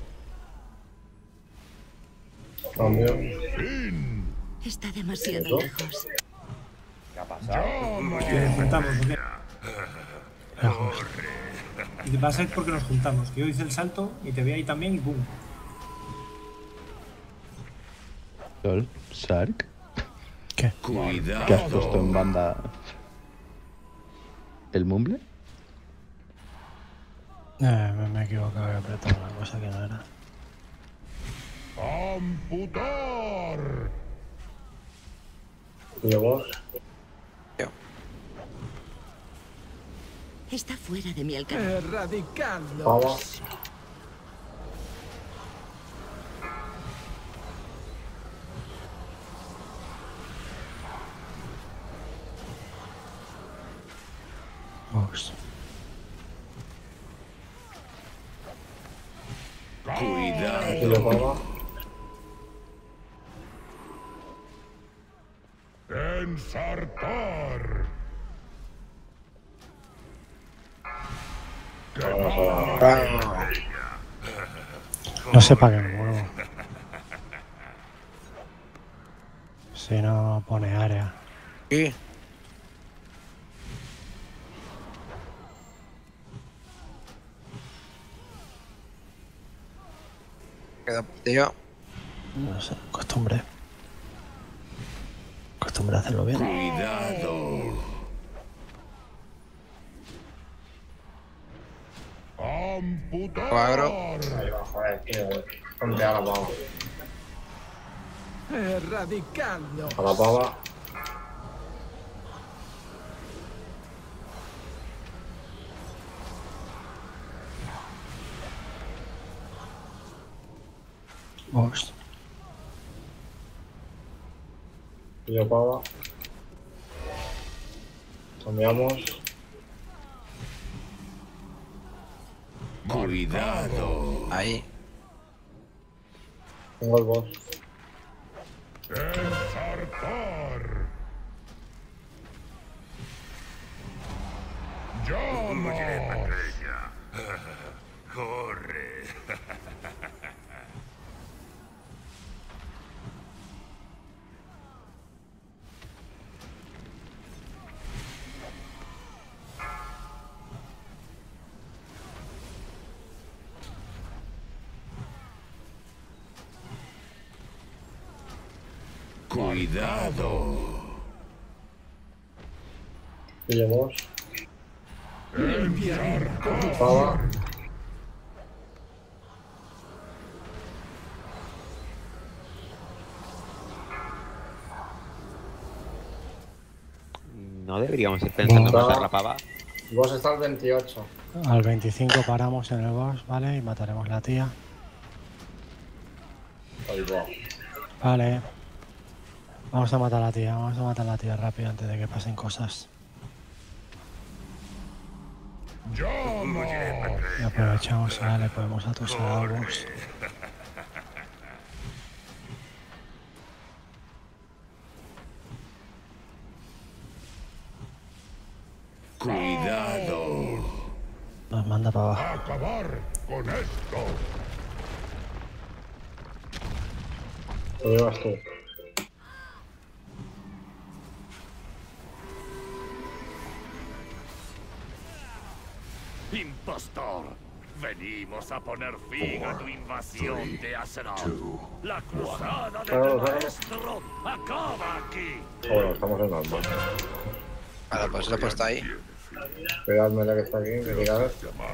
A: Cambio.
M: Fin.
R: Está demasiado lejos.
A: ¿Qué ha pasado?
F: Nos juntamos, ¿no? Y te pasa es porque nos juntamos. Que yo hice el salto y te vi ahí también y pum.
C: Sol, Sark.
O: ¿Qué?
Q: Cuidado.
C: ¿Qué has puesto en banda? ¿El mumble?
O: Eh, me, me he equivocado, he apretado una cosa que no era.
M: Amputar.
A: ¿Y vos?
R: Está fuera de mi alcance.
W: Erradicadlos.
A: Vamos.
O: Vos.
Q: Cuidado.
A: ¿Y lo paga?
M: Ensartar.
O: No se pague el huevo. Si no pone área.
E: Sí. Queda tío.
O: No sé, costumbre. Costumbre a hacerlo bien.
Q: Cuidado.
M: Amputar.
E: Cuadro.
A: Ahí va, joder, tío. Ponte a la pava.
W: Erradicadlos.
A: A la pava.
O: Vos.
A: Y yo pava. Cambiamos.
Q: Cuidado.
E: Ahí.
A: Tengo el boss.
M: Ensartar. Llamas.
Q: Corre. Cuidado.
A: Y yo boss.
M: Ensartar.
A: Pava.
G: No deberíamos ir pensando en
A: Monta.
G: matar la pava.
A: Vos está al veintiocho.
O: Al veinticinco paramos en el boss, ¿vale? Y mataremos la tía.
A: Ahí va.
O: Vale. Vamos a matar a la tía, vamos a matar a la tía rápido antes de que pasen cosas.
M: Llamas.
O: Y aprovechamos, ahora le podemos atosar a boss.
Q: Cuidado.
O: Nos manda para abajo.
M: Acabar con esto.
A: Lo llevas tú.
Q: Impostor. Venimos a poner fin a tu invasión de Azeroth. La cruzada de
A: Claro,
Q: tu
A: claro.
Q: maestro acaba aquí.
A: Bueno, estamos en normal.
E: Vale, pues lo he puesto ahí.
A: Cuidadme la que está aquí, que diga.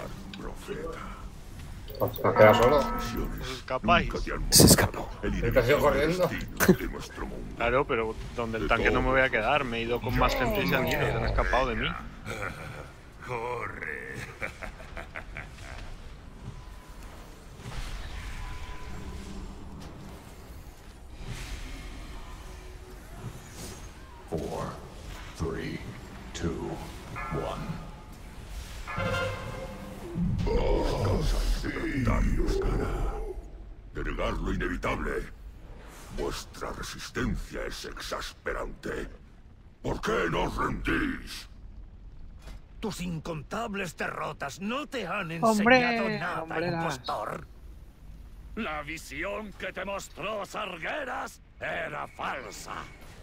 A: ¿Te has quedado solo?
K: ¿Os escapáis?
L: Se escapó.
A: ¿Y te has ido corriendo?
K: Claro, pero donde el tanque no me voy a quedar. Me he ido con más gente y se han ido, se han escapado de mí.
Q: Corre.
M: Four, three, two, one. Denegar lo inevitable. Vuestra resistencia es exasperante. ¿Por qué no os rendís?
Q: Tus incontables derrotas no te han
D: Hombre,
Q: enseñado nada,
D: hombre, las-
Q: impostor. La visión que te mostró Sargueras era falsa.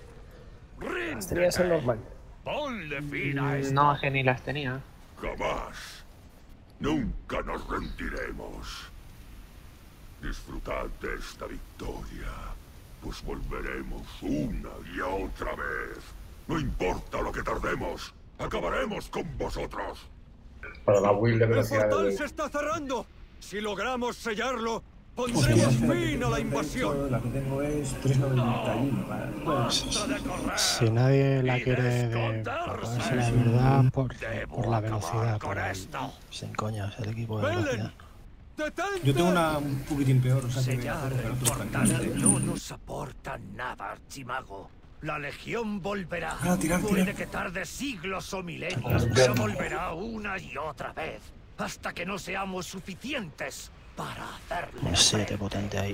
L: Las tenías en normal.
Q: Ponle fin a esto.
D: No, que ni las tenía.
M: Jamás. Nunca nos rendiremos. Disfrutad de esta victoria, pues volveremos una y otra vez. No importa lo que tardemos, acabaremos con vosotros.
A: Para la build de
V: ¡El
A: velocidad de
V: portal
A: build.
V: se está cerrando! Si logramos sellarlo, pondremos fin a la invasión.
F: La que tengo es tres noventa y uno. Vale. Bueno,
O: Si nadie la quiere de, para ponerse la verdad, por, por la velocidad. Por el, sin coñas, el equipo de velocidad.
F: yo tengo una un poquitín peor, o sea que me
Q: Sellar
F: acuerdo, pero
Q: el
F: tú
Q: portal
F: tranquilo.
Q: no nos aporta nada, Archimago. La legión volverá.
F: Ah, tirar,
Q: Puede
F: tirar.
Q: que tarde siglos o milenios, pero volverá una y otra vez. Hasta que no seamos suficientes para hacerlo.
O: Un siete potente ahí.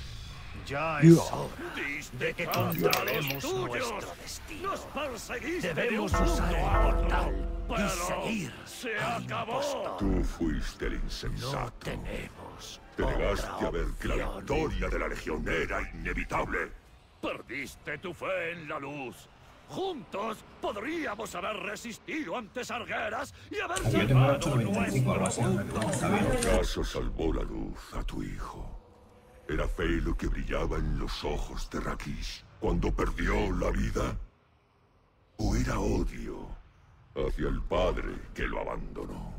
Q: Ya
O: Yo.
Q: es hora de que controlemos nuestro destino. Debemos usar el portal y seguir al impostor.
M: Tú fuiste el insensato.
Q: No tenemos
M: Te negaste
Q: otra
M: a ver que la
Q: opción.
M: victoria de la Legión era inevitable.
Q: Perdiste tu fe en la luz. Juntos podríamos haber resistido ante Sargueras y haber
F: Aquí yo tengo
Q: salvado
F: ocho noventa y cinco, algo así,
Q: nuestro
F: hombre,
Q: mundo.
F: está bien.
M: ¿Acaso salvó la luz a tu hijo? ¿Era fe lo que brillaba en los ojos de Rakish cuando perdió la vida? ¿O era odio hacia el padre que lo abandonó?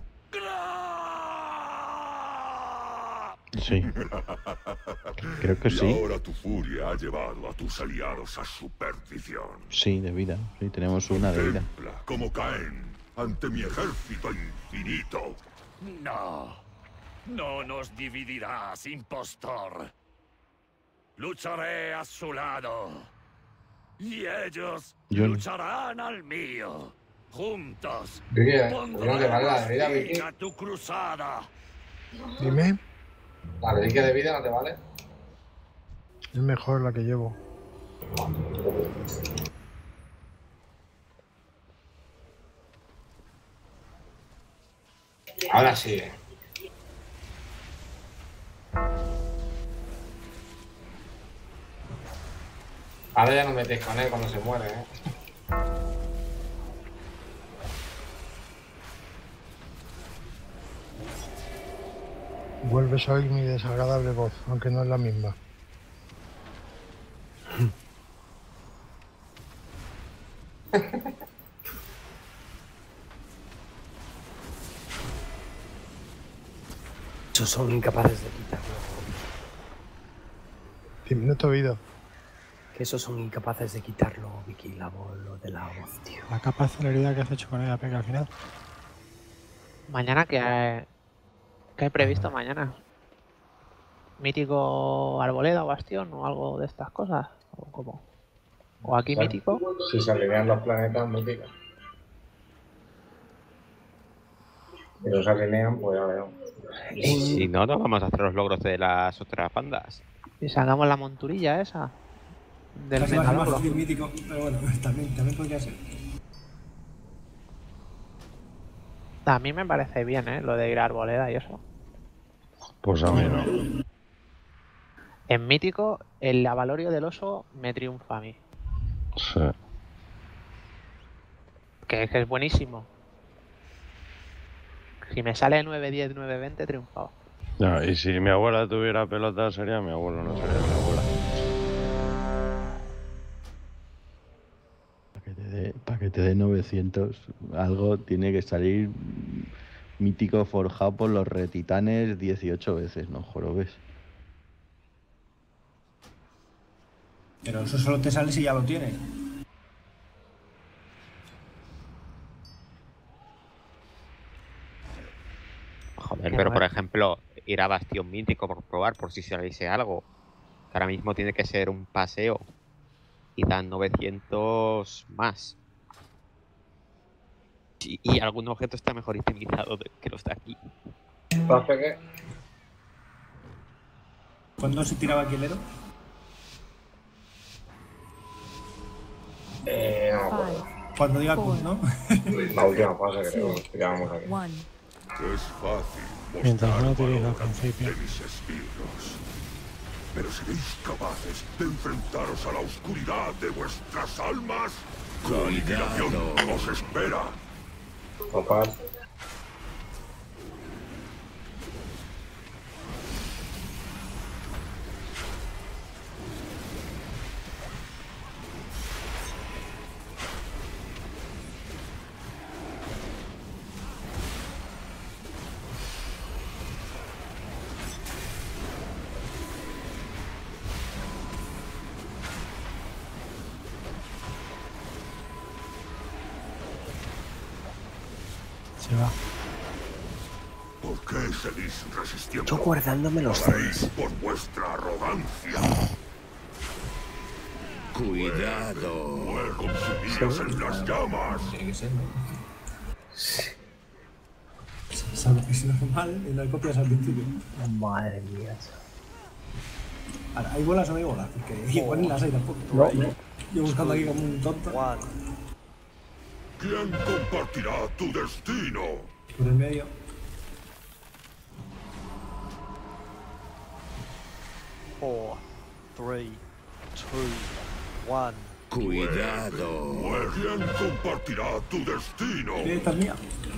C: Sí. Creo que
M: y
C: sí.
M: ahora tu furia ha llevado a tus aliados a su perdición.
C: Sí, de vida. Sí, tenemos una de vida.
M: Templa como Caen ante mi ejército infinito.
Q: No, no nos dividirás, impostor. Lucharé a su lado. Y ellos
C: Yo no.
Q: lucharán al mío. Juntos
A: Vicky, ¿no te vale la
Q: pondremos
A: de vida,
Q: fin
A: Vicky?
Q: a tu cruzada.
S: Dime,
A: La reliquia de vida no te vale.
S: es mejor la que llevo.
A: Ahora sí. Ahora ya no metéis con él cuando se muere, ¿eh?
S: Vuelves a oír mi desagradable voz, aunque no es la misma.
L: Esos son incapaces de quitarlo.
S: Dime, no te he oído.
L: Que esos son incapaces de quitarlo, Vicky, la voz, lo de la voz, tío.
O: La capa de celeridad que has hecho con ella, Peca, al final.
D: Mañana, ¿qué hay, qué hay previsto mañana? ¿Mítico Arboleda o Bastión o algo de estas cosas? ¿O cómo? ¿O aquí
A: Bueno,
D: mítico?
A: Si se alinean los planetas, míticos. Si no se alinean, pues ya veo.
G: Y si no, no vamos a hacer los logros de las otras bandas.
D: Y sacamos la monturilla esa. Del
F: Casi más, más
D: megalogro.
F: fácil mítico, pero bueno, también, también podría ser.
D: A mí me parece bien, ¿eh? Lo de ir a Arboleda y eso.
B: Pues a mí no.
D: En mítico, el avalorio del oso me triunfa a mí.
B: Sí.
D: Que, que es buenísimo. Si me sale nueve diez, nueve veinte, triunfado.
B: No, y si mi abuela tuviera pelota, sería mi abuelo, no sería mi abuela.
C: Para que te dé, para que te dé novecientos, algo tiene que salir mítico forjado por los retitanes dieciocho veces, ¿no, jorobes?
F: Pero eso solo te sale si ya lo tienes.
G: Joder,
D: Qué
G: pero por
D: mal.
G: ejemplo, ir a Bastión Mítico por probar, por si saliese algo. Que ahora mismo tiene que ser un paseo y dan novecientos más. Y, y algún objeto está mejor itemizado que los de aquí.
F: ¿Cuándo se tiraba aquí el Ero?
A: Eh, no me acuerdo.
F: Cuando diga Kun, ¿no?
A: La última fase creo que tirábamos aquí.
M: Es fácil
O: Mientras no utilizo al
M: alcance
O: principio.
M: de mis esbirros. Pero seréis capaces de enfrentaros a la oscuridad de vuestras almas. La aniquilación os espera.
A: Papá.
O: Se va.
M: ¿Por qué seguís resistiendo?
L: Yo guardándome los
M: Pagaréis
L: seis.
M: por vuestra arrogancia.
Q: Cuidado.
M: Muer consumidos en las llamas.
F: Salvo que si no fue mal, en la copias al principio.
L: Madre mía.
F: Ahora, ¿hay bolas o no hay bolas? Porque igual ni las hay tampoco.
L: No, no.
F: Yo buscando aquí como un tonto.
M: ¿Quién compartirá tu destino?
F: Por el medio.
H: Four, three, two, one.
Q: Cuidado.
M: ¿Quién compartirá tu destino?
F: Esta es mía.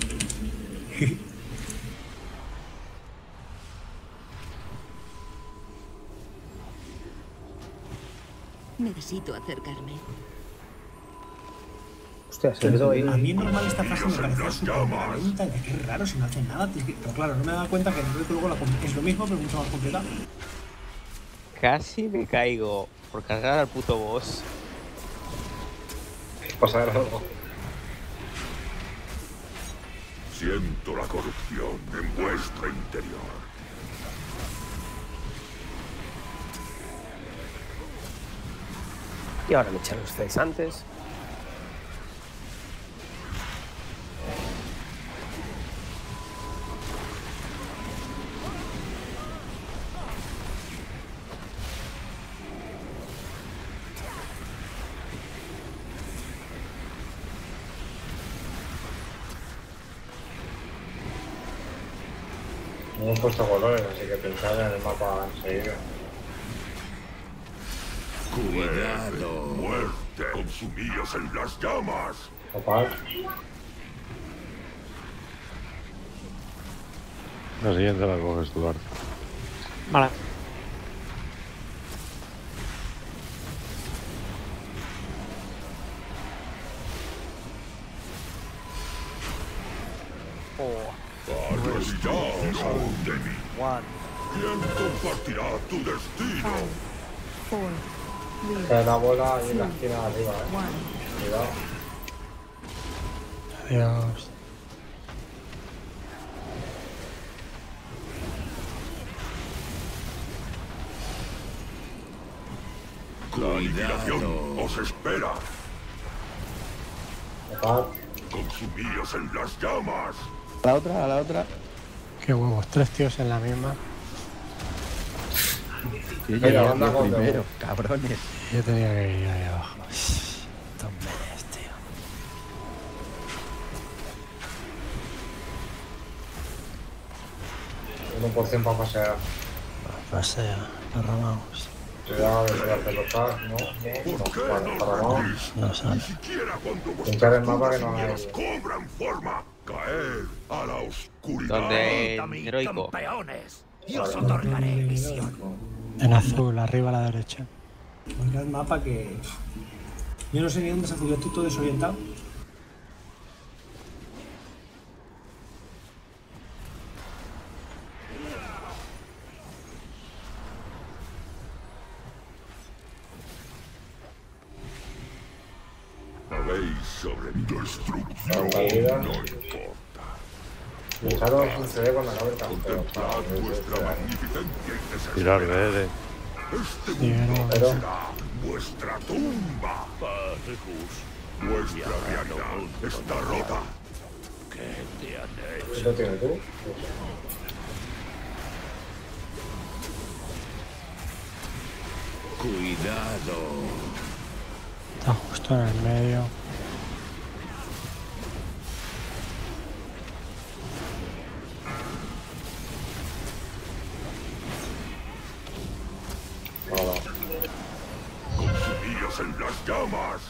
R: Necesito acercarme.
L: Hostia, se quedó ahí.
F: A mí normal esta frase me parecía súper lenta, que qué raro si no hace nada. Pero claro, no me he dado cuenta que luego la es lo mismo, pero mucho más complicado.
G: Casi me caigo por cargar al puto boss.
A: Pasar algo.
M: Siento la corrupción en vuestro interior.
L: Y ahora me echan los seis antes.
A: No hemos puesto colores, así que pensad en el mapa enseguida.
M: Cuidado. Muerte. Consumíos en las llamas.
A: Papá.
B: La siguiente la coges tú, Art.
D: Vale.
H: Four,
M: Arrodillaos de mí.
H: one.
M: ¿Quién compartirá tu destino?
T: Four, three,
A: Cae la bola ahí en la esquina de arriba, eh.
T: one.
A: Cuidado.
O: Adiós.
M: La aniquilación os espera.
A: Papá.
M: Consumíos en las llamas.
C: A la otra, a la otra.
O: Qué huevos, tres tíos en la misma.
C: Yo
A: Venga,
C: llegué
A: anda
C: aquí
A: con
C: primero,
A: Demo.
C: cabrones.
O: Yo tenía que ir ahí abajo. Estos medios, tío.
A: uno por ciento para pasear.
O: Pasea, nos robamos.
A: Cuidado que se va a pelotar, no, no, no, vale, para no.
O: No sale.
M: Ni siquiera cuando
A: Pinchar el
M: vuestros
A: mapa que
M: duros
A: no hay.
M: señeros cobran forma. Caed a la oscuridad.
G: Donde
Q: Campeones,
G: heroico.
Q: campeones. Yo os otorgaré visión.
O: En azul, arriba a la derecha.
F: Mira el mapa que. Yo no sé ni dónde se ha yo estoy todo desorientado.
M: Habéis sobrevivido. Destrucción
A: Caída.
M: no importa.
A: Fijaros un C D cuando acabe el campeón.
M: Contemplad vuestra magnificencia y
B: Tirar
M: desesperación.
B: B D.
M: Este
O: Sí,
M: mundo
O: pero-
M: será vuestra tumba. Vuestra realidad está rota.
H: ¿Qué te han hecho?
A: ¿Eso tienes tú?
H: Cuidado.
O: Está justo en el medio.
M: Consumíos en las llamas.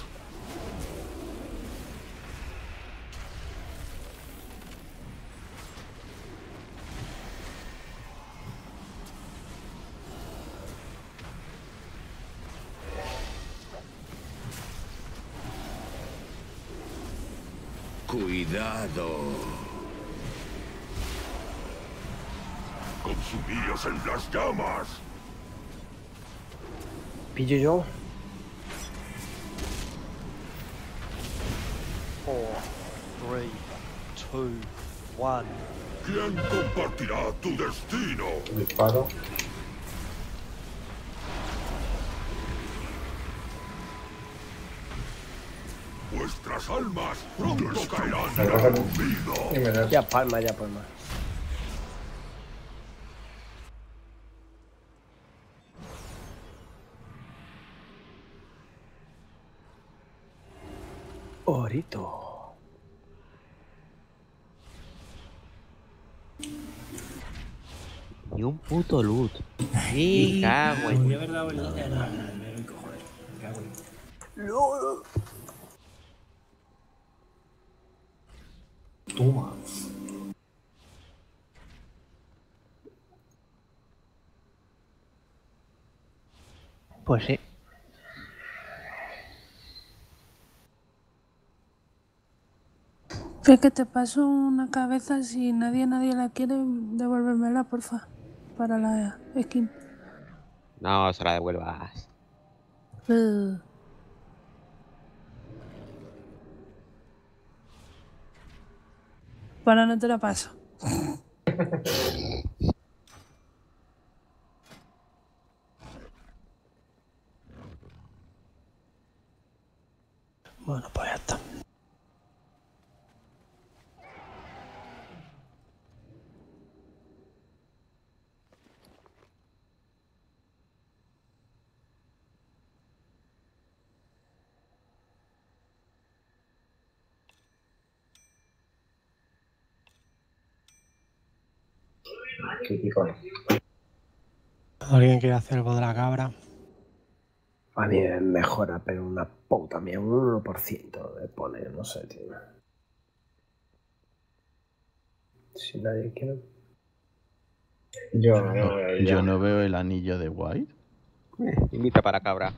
H: Cuidado.
M: Consumíos en las llamas.
L: ¿Pillo yo?
H: Four, three, two, one.
M: ¿Quién compartirá tu destino?
A: Disparo.
M: Vuestras almas pronto caerán en el olvido.
L: Ya palma, ya palma. Orito.
G: Ni un puto loot. Me cago en.
F: Podría haber dado el. No, no, me voy, joder. Me cago en. Toma.
D: Pues sí.
P: Es que te paso una cabeza, si nadie nadie la quiere, devuélvemela, porfa. Para la skin.
G: No, se la devuelvas.
P: Uh. Para no te la paso.
L: Bueno, pues ya está.
A: Típico.
O: ¿Alguien quiere hacer el voz de la cabra?
L: A mí me mejora, pero una puta mía, un uno por ciento de poner, no sé, tío. Si nadie quiere.
A: Yo
C: no,
A: no, veo
C: yo
A: ya.
C: no veo el anillo de White.
G: Eh, invita para cabra.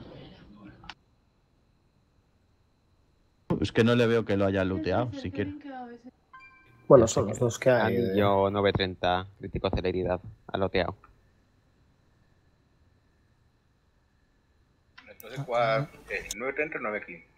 C: Es que no le veo que lo haya looteado, si quiere.
L: Bueno, son los dos que hay.
G: Anillo nueve treinta, crítico celeridad, aloteado.
J: Entonces, ¿cuál es? ¿nueve treinta o nueve quince?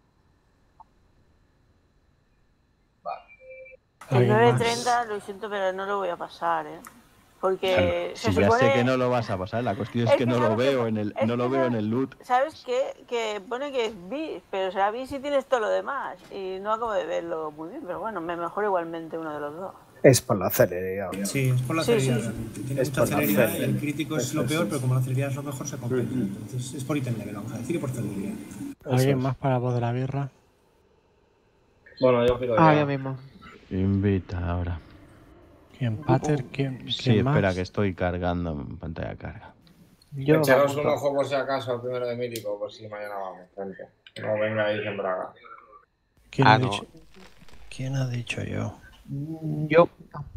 I: El nueve treinta, lo siento, pero no lo voy a pasar, ¿eh? Porque
C: Si
I: se
C: ya
I: supone...
C: sé que no lo vas a pasar, la cuestión es,
I: Es
C: que,
I: que
C: no lo
I: sabes
C: veo
I: que-
C: en el,
I: es
C: no lo
I: que
C: veo en
I: sabes-
C: el loot.
I: ¿Sabes qué? Que pone que es bis, pero será bis si tienes todo lo demás. Y no acabo de verlo muy bien, pero bueno, me mejora igualmente uno de los dos.
L: Es por la celeridad.
F: Sí, es por la
I: Sí, sí,
F: celeridad.
I: sí.
F: realmente. Tiene
L: Es
F: mucha
L: por la
F: celeridad y
L: celeridad.
F: el crítico es
L: Eso
F: lo
L: es,
F: peor,
L: eso
F: pero como la celeridad es lo mejor, se compensa. Entonces es por ítem level, vamos a decir, y por celeridad.
O: ¿Alguien más para el voz de la birra?
A: Bueno, yo pido
D: Ah,
A: ya.
D: yo mismo.
C: Invita ahora.
O: ¿Quién? ¿Pater? ¿Quién, quién
C: Sí,
O: más?
C: espera, que estoy cargando en pantalla de carga.
D: Yo
A: Echaros
D: me
A: un
D: apunto.
A: ojo por si acaso al primero de mítico, por si mañana vamos, gente. No vengáis en braga.
O: ¿Quién,
G: Ah,
O: ha
G: no.
O: dicho? ¿Quién ha dicho yo?
D: Yo.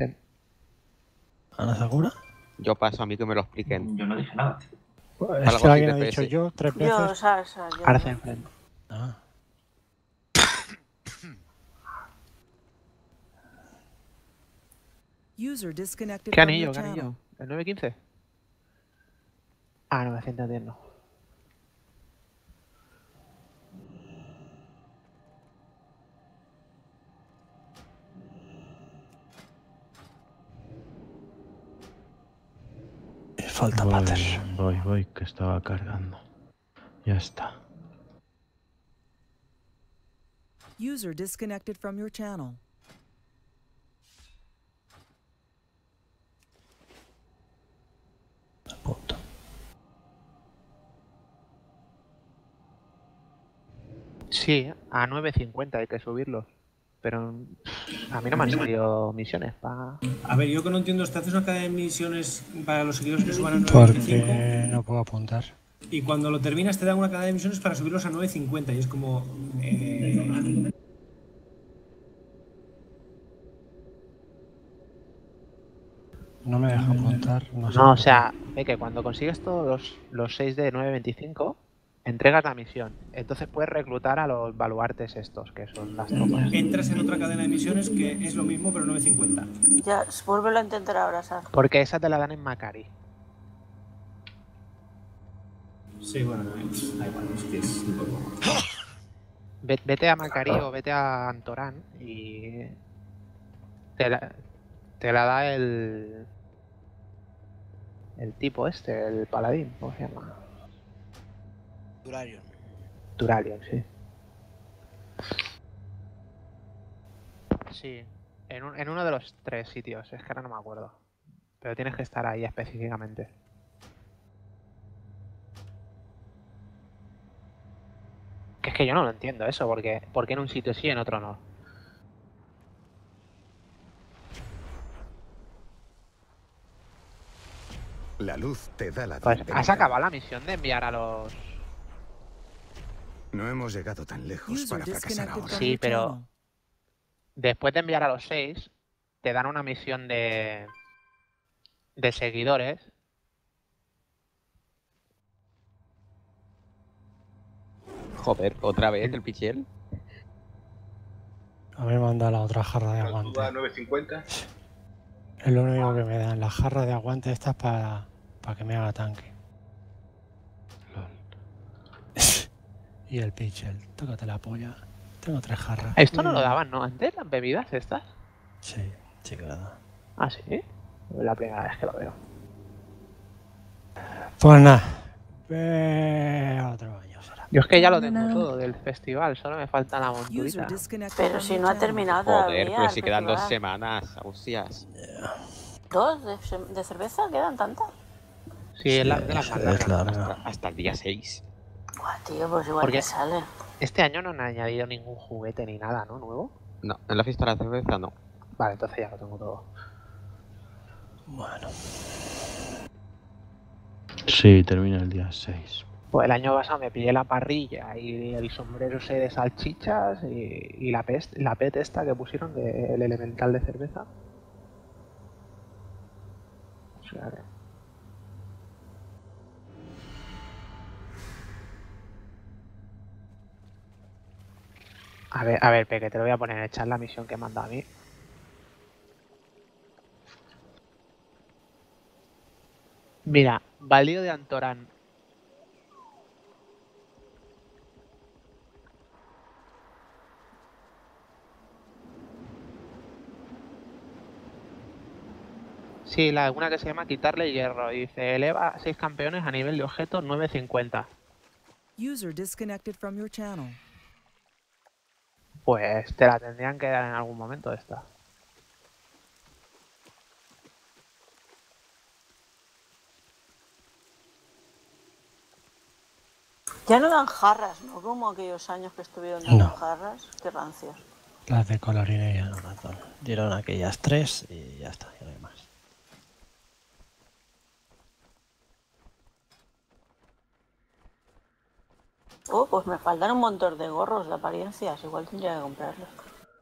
O: ¿Ana Segura?
G: Yo paso a mí que me lo expliquen.
N: Yo no dije nada.
O: Pues,
G: Algo
O: es que alguien ha
G: así de
O: dicho
G: P S.
O: yo tres
I: Yo,
O: veces.
I: Salsa, yo.
D: Ahora se enfrenta.
O: Ah.
U: User disconnected
D: ¿Qué
U: from
D: anillo?
U: your
D: ¿Qué
U: channel.
D: anillo? ¿El nueve quince? Ah, novecientos diez no.
O: Falta
C: voy,
O: Pater.
C: voy, voy, que estaba cargando. Ya está.
T: User disconnected from your channel.
D: Sí, a nueve cincuenta hay que subirlos. Pero a mí no me han salido misiones para...
F: A ver, yo que no entiendo, ¿te haces una cadena de misiones para los seguidores que suban a nueve veinticinco?
O: Porque no puedo apuntar.
F: Y cuando lo terminas te dan una cadena de misiones para subirlos a nueve cincuenta y es como... Eh...
O: No me deja apuntar. No, sé
D: No, o
O: por
D: sea, ve que cuando consigues todos los, los seis de nueve veinticinco, entregas la misión. Entonces puedes reclutar a los baluartes estos, que son las tropas.
F: Entras en otra cadena de misiones que es lo mismo pero nueve cincuenta.
I: Ya, vuélvelo a intentar ahora, Sar.
D: Porque esa te la dan en Macari.
F: Sí, bueno, da igual, es que es un poco...
D: Ve- Vete a Macari o vete a Antorán y... Te la, te la da el... El tipo este, el paladín, ¿cómo se llama?
E: Durarion.
D: Duralion, sí. Sí, en, un- en uno de los tres sitios, es que ahora no me acuerdo. Pero tienes que estar ahí específicamente. Que es que yo no lo entiendo eso, porque ¿por qué en un sitio sí y en otro no?
N: La luz te da la
D: Pues
N: bienvenida.
D: has acabado la misión de enviar a los...
N: No hemos llegado tan lejos para fracasar ahora.
D: Sí, pero después de enviar a los seis, te dan una misión de... de seguidores.
G: Joder, otra vez el pichel.
O: A mí me han dado la otra jarra de aguante.
J: ¿A nueve cincuenta?
O: Es lo único que me dan. La jarra de aguante esta es para, para que me haga tanque. Lol. Y el pitchel. Tócate la polla. Tengo tres jarras.
D: Esto no lo daban, ¿no? Antes, las bebidas estas.
O: Sí, sí que lo da.
D: Ah, sí. Es la primera vez que lo veo.
O: Pues nada. Ve a otro año será.
D: Yo es que ya lo tengo todo del festival, solo me falta la monturita.
I: Pero si no ha terminado
G: Joder,
I: todavía.
G: pero
I: el
G: si quedan dos
I: festival.
G: semanas, hostias.
I: ¿Dos de, ce- de cerveza? ¿Quedan tantas?
D: Sí, es la, de las más largas.
G: Hasta, hasta el día seis.
I: Buah, tío, pues igual
D: Porque
I: que sale.
D: este año no han añadido ningún juguete ni nada, ¿no? Nuevo.
G: No, en la fiesta de la cerveza no.
D: Vale, entonces ya lo tengo todo.
O: Bueno. Sí, termina el día seis.
D: Pues el año pasado me pillé la parrilla y el sombrero ese de salchichas y, y la pest, la pet esta que pusieron del elemental de cerveza. O sea que... A ver, a ver, Peque, te lo voy a poner en el chat la misión que manda a mí. Mira, Baldío de Antorán. Sí, la una que se llama quitarle hierro. Y dice, eleva a seis campeones a nivel de objeto nueve cincuenta.
T: User disconnected from your channel.
D: Pues te la tendrían que dar en algún momento esta.
I: Ya no dan jarras, ¿no? Como aquellos años que estuvieron dando
L: No.
I: jarras. Qué rancios.
O: Las de colorines ya no.
L: Razón. Dieron aquellas tres y ya está, ya no hay más.
I: Oh, pues me faltan un montón de gorros de apariencias. Igual tendría que comprarlos.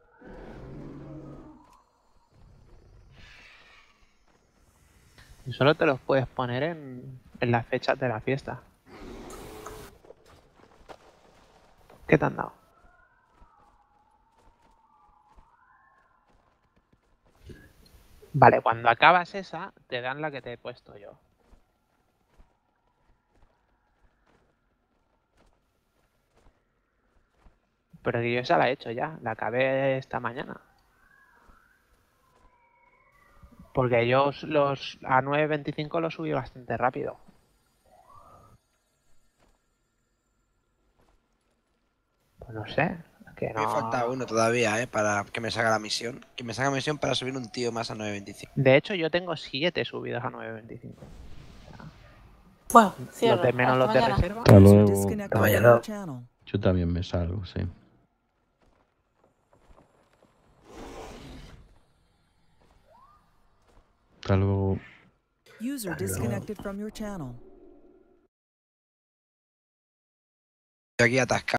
D: Y solo te los puedes poner en, en las fechas de la fiesta. ¿Qué te han dado? Vale, cuando acabas esa, te dan la que te he puesto yo. Pero que yo esa la he hecho ya, la acabé esta mañana. Porque yo los a nueve veinticinco los subí bastante rápido. Pues no sé. Que no...
E: Me falta uno todavía, ¿eh? Para que me salga la misión. Que me salga la misión para subir un tío más a nueve veinticinco.
D: De hecho, yo tengo siete subidos a nueve veinticinco.
I: Bueno,
D: Los de menos los de
I: mañana.
D: reserva.
C: Hasta luego.
L: Hasta mañana.
C: Yo también me salgo, sí. Hasta luego.
T: User disconnected from your channel.
E: Estoy aquí atascado.